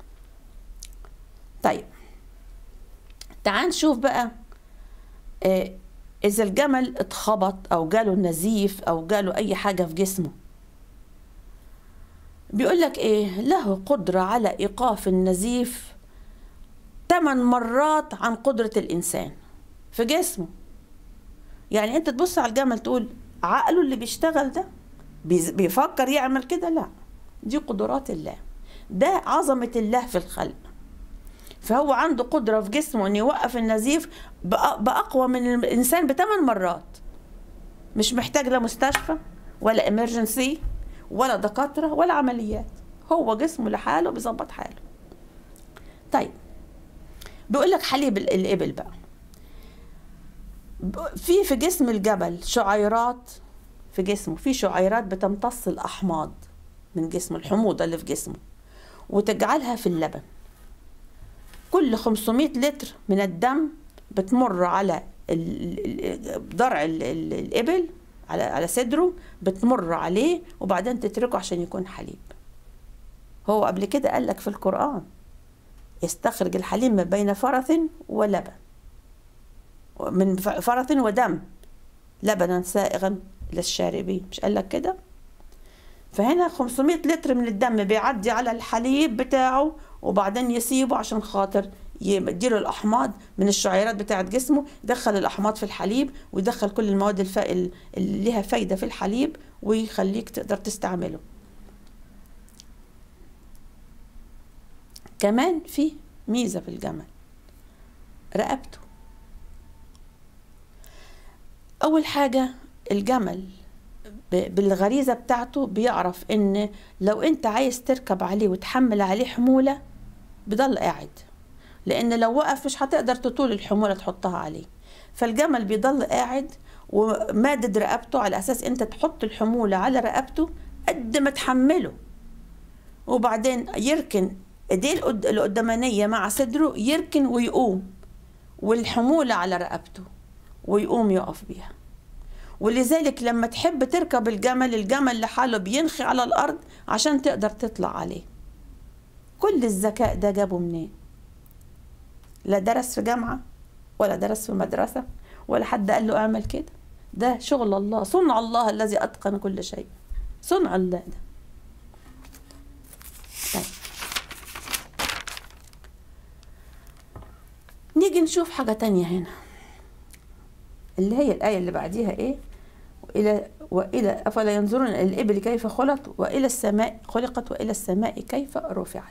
طيب تعال نشوف بقى، آه إذا الجمل اتخبط أو جاله نزيف أو جاله أي حاجة في جسمه، بيقول لك إيه؟ له قدرة على إيقاف النزيف ثمان مرات عن قدرة الإنسان في جسمه. يعني أنت تبص على الجمل تقول عقله اللي بيشتغل ده بيفكر يعمل كده؟ لا، دي قدرات الله، ده عظمة الله في الخلق. فهو عنده قدرة في جسمه أن يوقف النزيف بأقوى من الإنسان بثمان مرات. مش محتاج لا مستشفى ولا إمرجنسي ولا دكاترة ولا عمليات، هو جسمه لحاله بيظبط حاله. طيب بيقول لك حليب الإبل بقى، في في جسم الجبل شعيرات، في جسمه في شعيرات بتمتص الأحماض من جسمه، الحموضة اللي في جسمه، وتجعلها في اللبن. كل خمسمائة لتر من الدم بتمر على ضرع الإبل، على على صدره، بتمر عليه وبعدين تتركه عشان يكون حليب. هو قبل كده قال لك في القرآن يستخرج الحليب ما بين فرث ولبن، من فرث ودم لبنا سائغا للشاربين، مش قال لك كده؟ فهنا خمسمائة لتر من الدم بيعدي على الحليب بتاعه وبعدين يسيبه عشان خاطر يديله الأحماض من الشعيرات بتاعة جسمه، يدخل الأحماض في الحليب ويدخل كل المواد الفائل اللي لها فايدة في الحليب ويخليك تقدر تستعمله. كمان في ميزة في الجمل، رقبته. أول حاجة الجمل بالغريزة بتاعته بيعرف ان لو انت عايز تركب عليه وتحمل عليه حمولة بيضل قاعد، لان لو وقف مش هتقدر تطول الحمولة تحطها عليه. فالجمل بيضل قاعد ومادد رقبته على اساس انت تحط الحمولة على رقبته قد ما تحمله، وبعدين يركن ايديه القدامانية مع صدره، يركن ويقوم والحمولة على رقبته ويقوم يقف بيها. ولذلك لما تحب تركب الجمل، الجمل لحاله بينخي على الأرض عشان تقدر تطلع عليه. كل الذكاء ده جابه منين؟ لا درس في جامعة ولا درس في مدرسة ولا حد قال له اعمل كده، ده شغل الله، صنع الله الذي أتقن كل شيء، صنع الله ده. طيب نيجي نشوف حاجة تانية هنا اللي هي الآية اللي بعديها إيه؟ وإلى وإلى أفلا ينظرون إلى الإبل كيف خلقت وإلى السماء خلقت وإلى السماء كيف رفعت.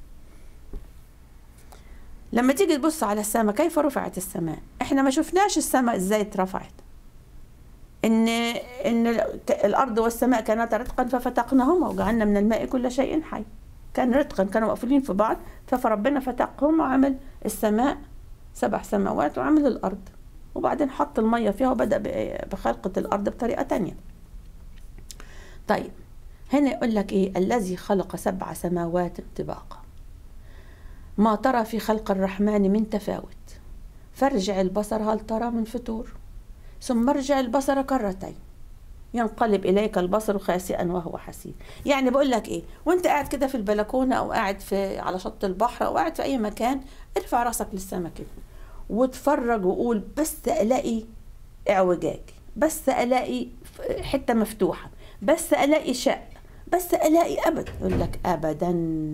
لما تيجي تبص على السماء كيف رفعت السماء، إحنا ما شفناش السماء إزاي اترفعت. إن إن الأرض والسماء كانتا رتقا ففتقناهما وجعلنا من الماء كل شيء حي. كان رتقا، كانوا مقفولين في بعض، فربنا فتقهم وعمل السماء سبع سماوات وعمل الأرض، وبعدين حط المية فيها وبدأ بخلقة الأرض بطريقة تانية. طيب هنا يقول لك إيه؟ الذي خلق سبع سماوات طباقا ما ترى في خلق الرحمن من تفاوت فارجع البصر هل ترى من فتور ثم ارجع البصر كرتين ينقلب إليك البصر خاسئا وهو حسير. يعني بقول لك إيه؟ وانت قاعد كده في البلكونة أو قاعد في على شط البحر أو قاعد في أي مكان، ارفع راسك للسما كده واتفرج وقول بس الاقي اعوجاج، بس الاقي حته مفتوحه، بس الاقي شق، بس الاقي ابد. يقول لك ابدا،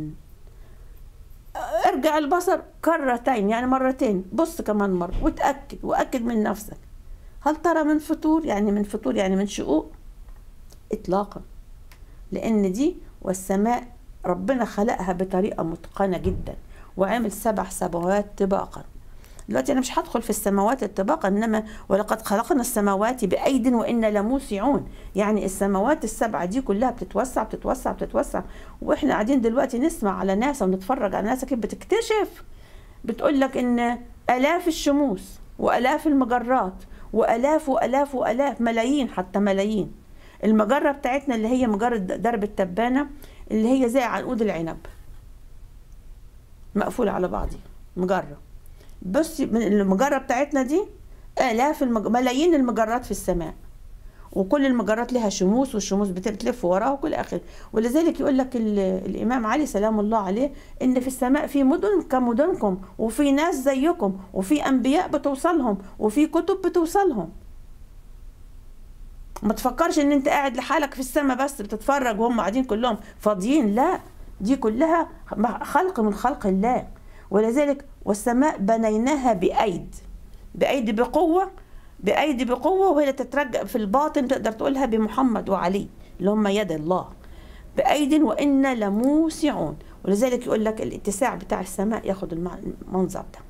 ارجع البصر كرتين يعني مرتين، بص كمان مره وتاكد واكد من نفسك، هل ترى من فطور؟ يعني من فطور يعني من شقوق؟ إطلاقا. لأن دي والسماء ربنا خلقها بطريقة متقنة جدا، وعمل سبع سماوات طباقا. دلوقتي أنا مش هدخل في السماوات الطباقة، إنما ولقد خلقنا السماوات بأيد وإنا لموسعون. يعني السماوات السبعة دي كلها بتتوسع بتتوسع بتتوسع، وإحنا قاعدين دلوقتي نسمع على ناسا ونتفرج على ناسا كيف بتكتشف. بتقول لك إن آلاف الشموس وآلاف المجرات وآلاف وآلاف وآلاف ملايين، حتى ملايين. المجرة بتاعتنا اللي هي مجرة درب التبانة، اللي هي زي عنقود العنب مقفولة على بعضها مجرة. بس من المجرة بتاعتنا دي آلاف المج... ملايين المجرات في السماء، وكل المجرات لها شموس، والشموس بتلف وراها وكل آخر. ولذلك يقول لك الإمام علي سلام الله عليه إن في السماء في مدن كمدنكم، وفي ناس زيكم، وفي أنبياء بتوصلهم، وفي كتب بتوصلهم. ما تفكرش إن أنت قاعد لحالك في السماء بس بتتفرج وهم قاعدين كلهم فاضيين، لا، دي كلها خلق من خلق الله. ولذلك والسماء بنيناها بأيد، بأيدي بقوة، بأيدي بقوة، وهي تترجع في الباطن تقدر تقولها بمحمد وعلي اللي هم يد الله، بأيد وإنا لموسعون. ولذلك يقول لك الاتساع بتاع السماء ياخد المنظر ده.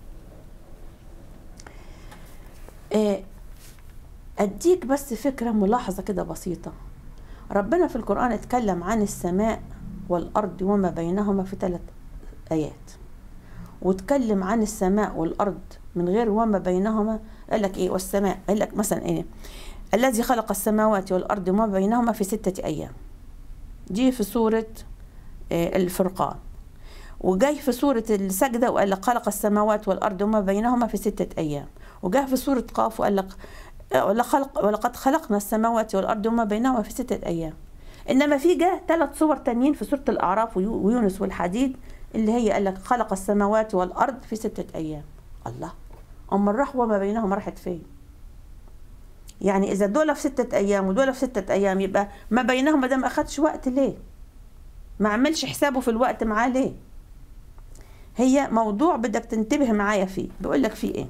أديك بس فكرة ملاحظة كده بسيطة. ربنا في القرآن اتكلم عن السماء والأرض وما بينهما في ثلاث آيات، واتكلم عن السماء والأرض من غير وما بينهما. قال لك إيه؟ والسماء، قال لك مثلا إيه؟ الذي خلق السماوات والأرض وما بينهما في ستة أيام. دي في سورة الفرقان. وجاي في سورة السجدة وقال لك خلق السماوات والأرض وما بينهما في ستة أيام. وجاء في سورة قاف وقال لك ولقد خلقنا السماوات والأرض وما بينهما في ستة أيام. إنما في جاء ثلاث صور تانيين في سورة الأعراف ويونس والحديد اللي هي قال لك خلق السماوات والأرض في ستة أيام. الله، أما الرحوة ما بينهم راحت فين؟ يعني إذا دول في ستة أيام ودول في ستة أيام، يبقى ما بينهم ده ما أخدش وقت ليه؟ ما عملش حسابه في الوقت معاه ليه؟ هي موضوع بدك تنتبه معايا فيه. بقول لك فيه إيه؟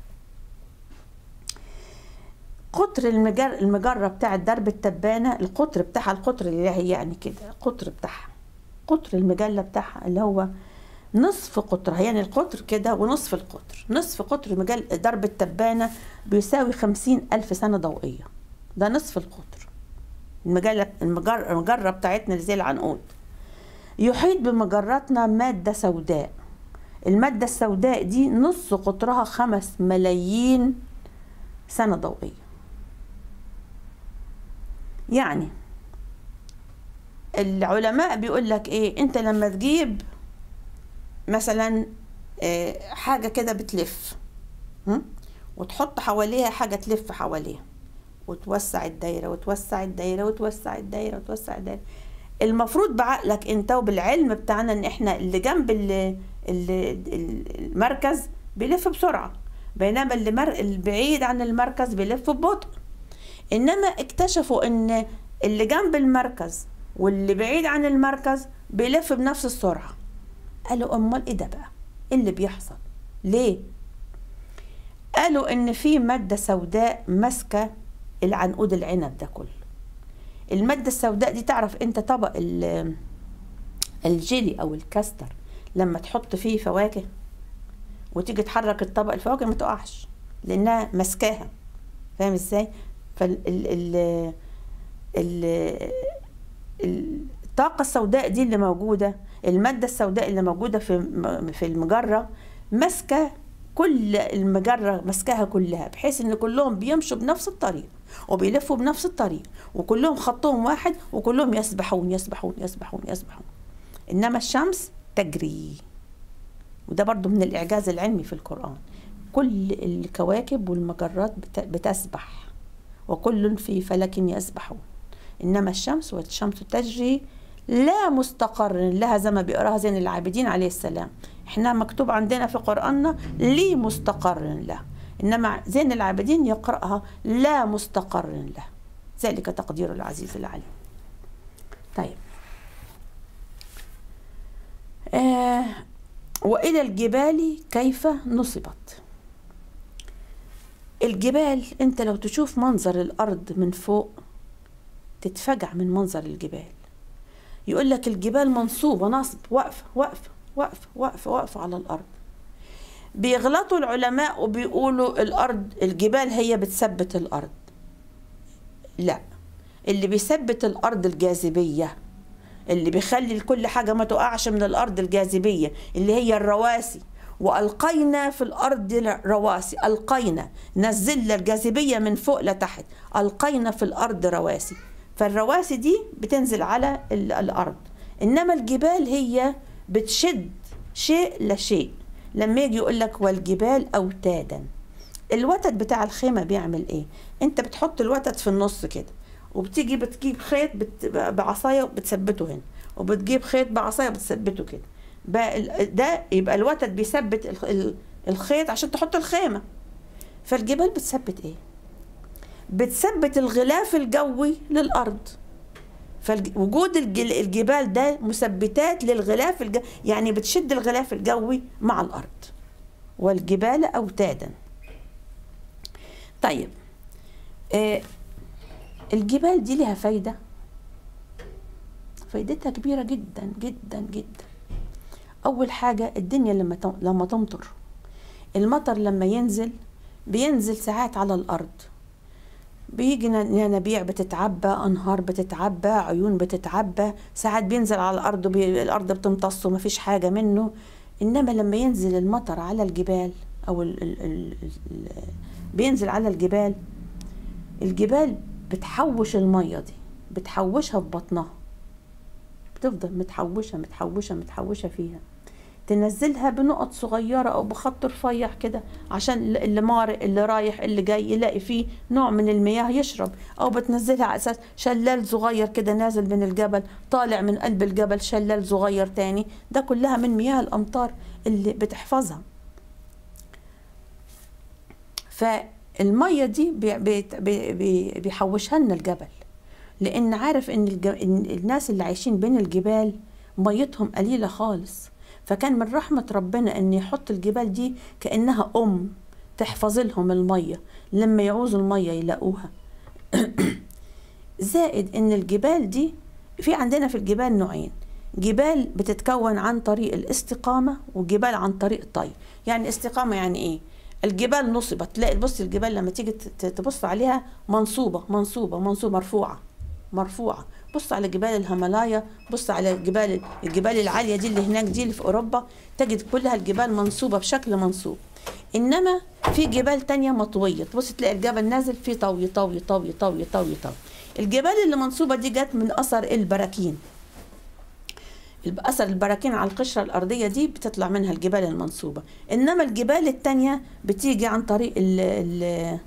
قطر المجر المجرة بتاعت درب التبانة، القطر بتاعها، القطر اللي هي يعني كده القطر بتاعها، قطر المجلة بتاعها اللي هو نصف قطرها، يعني القطر كده ونصف القطر، نصف قطر مجل درب التبانة بيساوي خمسين ألف سنة ضوئية. ده نصف القطر. المجلة المجر المجرة بتاعتنا اللي زي العنقود. يحيط بمجراتنا مادة سوداء. المادة السوداء دي نص قطرها خمس ملايين سنة ضوئية. يعني العلماء بيقول لك ايه؟ انت لما تجيب مثلا حاجة كده بتلف وتحط حواليها حاجة تلف حواليها وتوسع الدايرة وتوسع الدايرة وتوسع الدايرة وتوسع الدايرة، المفروض بعقلك انت وبالعلم بتاعنا ان احنا اللي جنب المركز بيلف بسرعة، بينما اللي مر... البعيد عن المركز بيلف ببطء. انما اكتشفوا ان اللي جنب المركز واللي بعيد عن المركز بيلف بنفس السرعة. قالوا امال ايه ده بقى؟ ايه اللي بيحصل؟ ليه؟ قالوا ان في مادة سوداء ماسكة العنقود العنب ده كله. المادة السوداء دي، تعرف انت طبق الجيلي او الكاستر لما تحط فيه فواكه وتيجي تحرك الطبق الفواكه ما تقعش لانها ماسكاها، فاهم ازاي؟ فال ال ال الطاقة السوداء دي اللي موجودة، المادة السوداء اللي موجودة في في المجرة ماسكة كل المجرة، ماسكاها كلها، بحيث ان كلهم بيمشوا بنفس الطريق وبيلفوا بنفس الطريق وكلهم خطهم واحد وكلهم يسبحون يسبحون يسبحون يسبحون. انما الشمس تجري، وده برضو من الاعجاز العلمي في القرآن. كل الكواكب والمجرات بتسبح وكل في فلك يسبحون، انما الشمس والشمس تجري لا مستقر لها، زي ما بيقراها زين العابدين عليه السلام. احنا مكتوب عندنا في قرآننا لي مستقر له، انما زين العابدين يقرأها لا مستقر له، ذلك تقدير العزيز العليم. طيب، آه وإلى الجبال كيف نصبت. الجبال انت لو تشوف منظر الارض من فوق تتفجع من منظر الجبال. يقول لك الجبال منصوبة نصب، واقفة واقفة واقفة واقفة واقفة على الارض. بيغلطوا العلماء وبيقولوا الارض الجبال هي بتثبت الارض. لا، اللي بيثبت الارض الجاذبية، اللي بيخلي كل حاجة ما تقعش من الارض الجاذبية اللي هي الرواسي. وألقينا في الأرض رواسي، ألقينا نزلنا الجاذبية من فوق لتحت، ألقينا في الأرض رواسي. فالرواسي دي بتنزل على الأرض، إنما الجبال هي بتشد شيء لشيء. لما يجي يقول لك والجبال أوتادا، الوتد بتاع الخيمة بيعمل إيه؟ أنت بتحط الوتد في النص كده، وبتيجي بتجيب خيط بعصاية وبتثبته هنا، وبتجيب خيط بعصاية وبتثبته كده. ده يبقى الوتد بيثبت الخيط عشان تحط الخيمة. فالجبال بتثبت ايه؟ بتثبت الغلاف الجوي للأرض. فوجود الجبال ده مثبتات للغلاف الجوي، يعني بتشد الغلاف الجوي مع الأرض. والجبال أوتادا. طيب آه الجبال دي لها فايدة، فايدتها كبيرة جدا جدا جدا. أول حاجة الدنيا لما لما تمطر، المطر لما ينزل بينزل ساعات على الأرض، بيجي ينابيع بتتعبى، أنهار بتتعبى، عيون بتتعبى، ساعات بينزل على الأرض وبي... الأرض بتمتصه مفيش حاجة منه. إنما لما ينزل المطر على الجبال أو ال... ال... ال... ال... بينزل على الجبال، الجبال بتحوش المية دي، بتحوشها في بطنها، بتفضل متحوشة متحوشة متحوشة فيها، تنزلها بنقط صغيرة أو بخط رفيع كده عشان اللي مارق اللي رايح اللي جاي يلاقي فيه نوع من المياه يشرب، أو بتنزلها على أساس شلال صغير كده نازل من الجبل، طالع من قلب الجبل شلال صغير تاني، ده كلها من مياه الأمطار اللي بتحفظها. فالمية دي بي بي بي بيحوشها لنا الجبل، لأن عارف إن, الج... إن الناس اللي عايشين بين الجبال ميتهم قليلة خالص، فكان من رحمة ربنا إن يحط الجبال دي كأنها أم تحفظ لهم المية لما يعوزوا المية يلاقوها. زائد إن الجبال دي في عندنا في الجبال نوعين، جبال بتتكون عن طريق الاستقامة وجبال عن طريق الطي. يعني استقامة يعني إيه؟ الجبال نصبت، تلاقي بص الجبال لما تيجي تبص عليها منصوبة منصوبة منصوبة مرفوعة مرفوعة. بص على جبال الهيمالايا، بص على الجبال الجبال العالية دي اللي هناك دي اللي في أوروبا، تجد كلها الجبال منصوبة بشكل منصوب. إنما في جبال تانية مطوية، تبص تلاقي الجبل نازل فيه طوي طوي طوي طوي طوي طوي. الجبال اللي منصوبة دي جت من أثر البراكين، أثر البراكين على القشرة الأرضية دي بتطلع منها الجبال المنصوبة. إنما الجبال التانية بتيجي عن طريق ال ال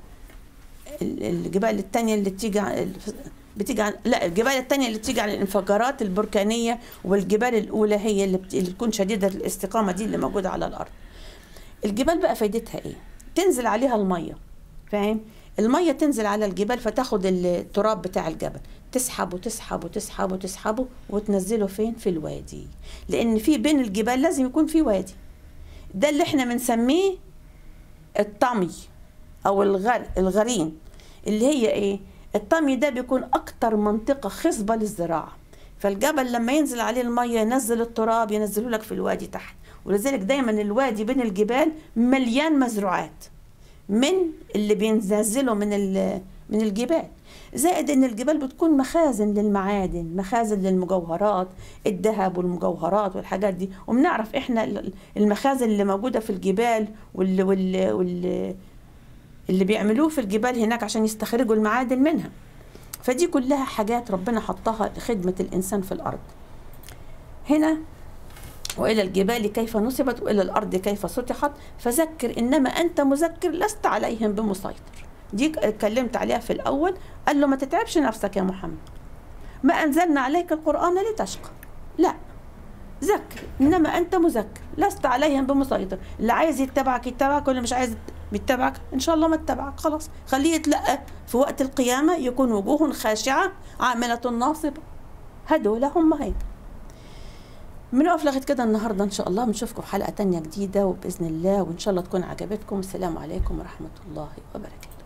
الجبال التانية اللي تيجي بتيجي عن لا الجبال التانية اللي بتيجي على الانفجارات البركانية، والجبال الأولى هي اللي, بت... اللي بتكون شديدة الاستقامة دي اللي موجودة على الأرض. الجبال بقى فايدتها إيه؟ تنزل عليها المية، فاهم؟ المية تنزل على الجبال فتاخد التراب بتاع الجبل تسحبه تسحبه تسحبه تسحبه وتنزله فين؟ في الوادي، لأن في بين الجبال لازم يكون في وادي. ده اللي احنا بنسميه الطمي أو الغر... الغرين، اللي هي إيه؟ الطمي ده بيكون أكتر منطقة خصبة للزراعة، فالجبل لما ينزل عليه المية ينزل التراب ينزله لك في الوادي تحت. ولذلك دايما الوادي بين الجبال مليان مزروعات من اللي بينزلوا من من الجبال. زائد ان الجبال بتكون مخازن للمعادن، مخازن للمجوهرات، الذهب والمجوهرات والحاجات دي. وبنعرف احنا المخازن اللي موجودة في الجبال واللي, واللي, واللي اللي بيعملوه في الجبال هناك عشان يستخرجوا المعادن منها. فدي كلها حاجات ربنا حطها لخدمة الإنسان في الأرض. هنا وإلى الجبال كيف نصبت وإلى الأرض كيف سطحت فذكر إنما أنت مذكر لست عليهم بمسيطر. دي اتكلمت عليها في الأول، قال له ما تتعبش نفسك يا محمد، ما أنزلنا عليك القرآن لتشقى، لا ذكر إنما أنت مذكر لست عليهم بمسيطر. اللي عايز يتبعك يتبعك، واللي مش عايز يتبعك إن شاء الله ما اتبعك، خلاص خليه يتلقى في وقت القيامة يكون وجوه خاشعة عاملة ناصبة. هدول هم هيك. بنقف لغايه كده النهارده ان شاء الله، بنشوفكم في حلقه تانية جديده وباذن الله، وان شاء الله تكون عجبتكم. السلام عليكم ورحمه الله وبركاته.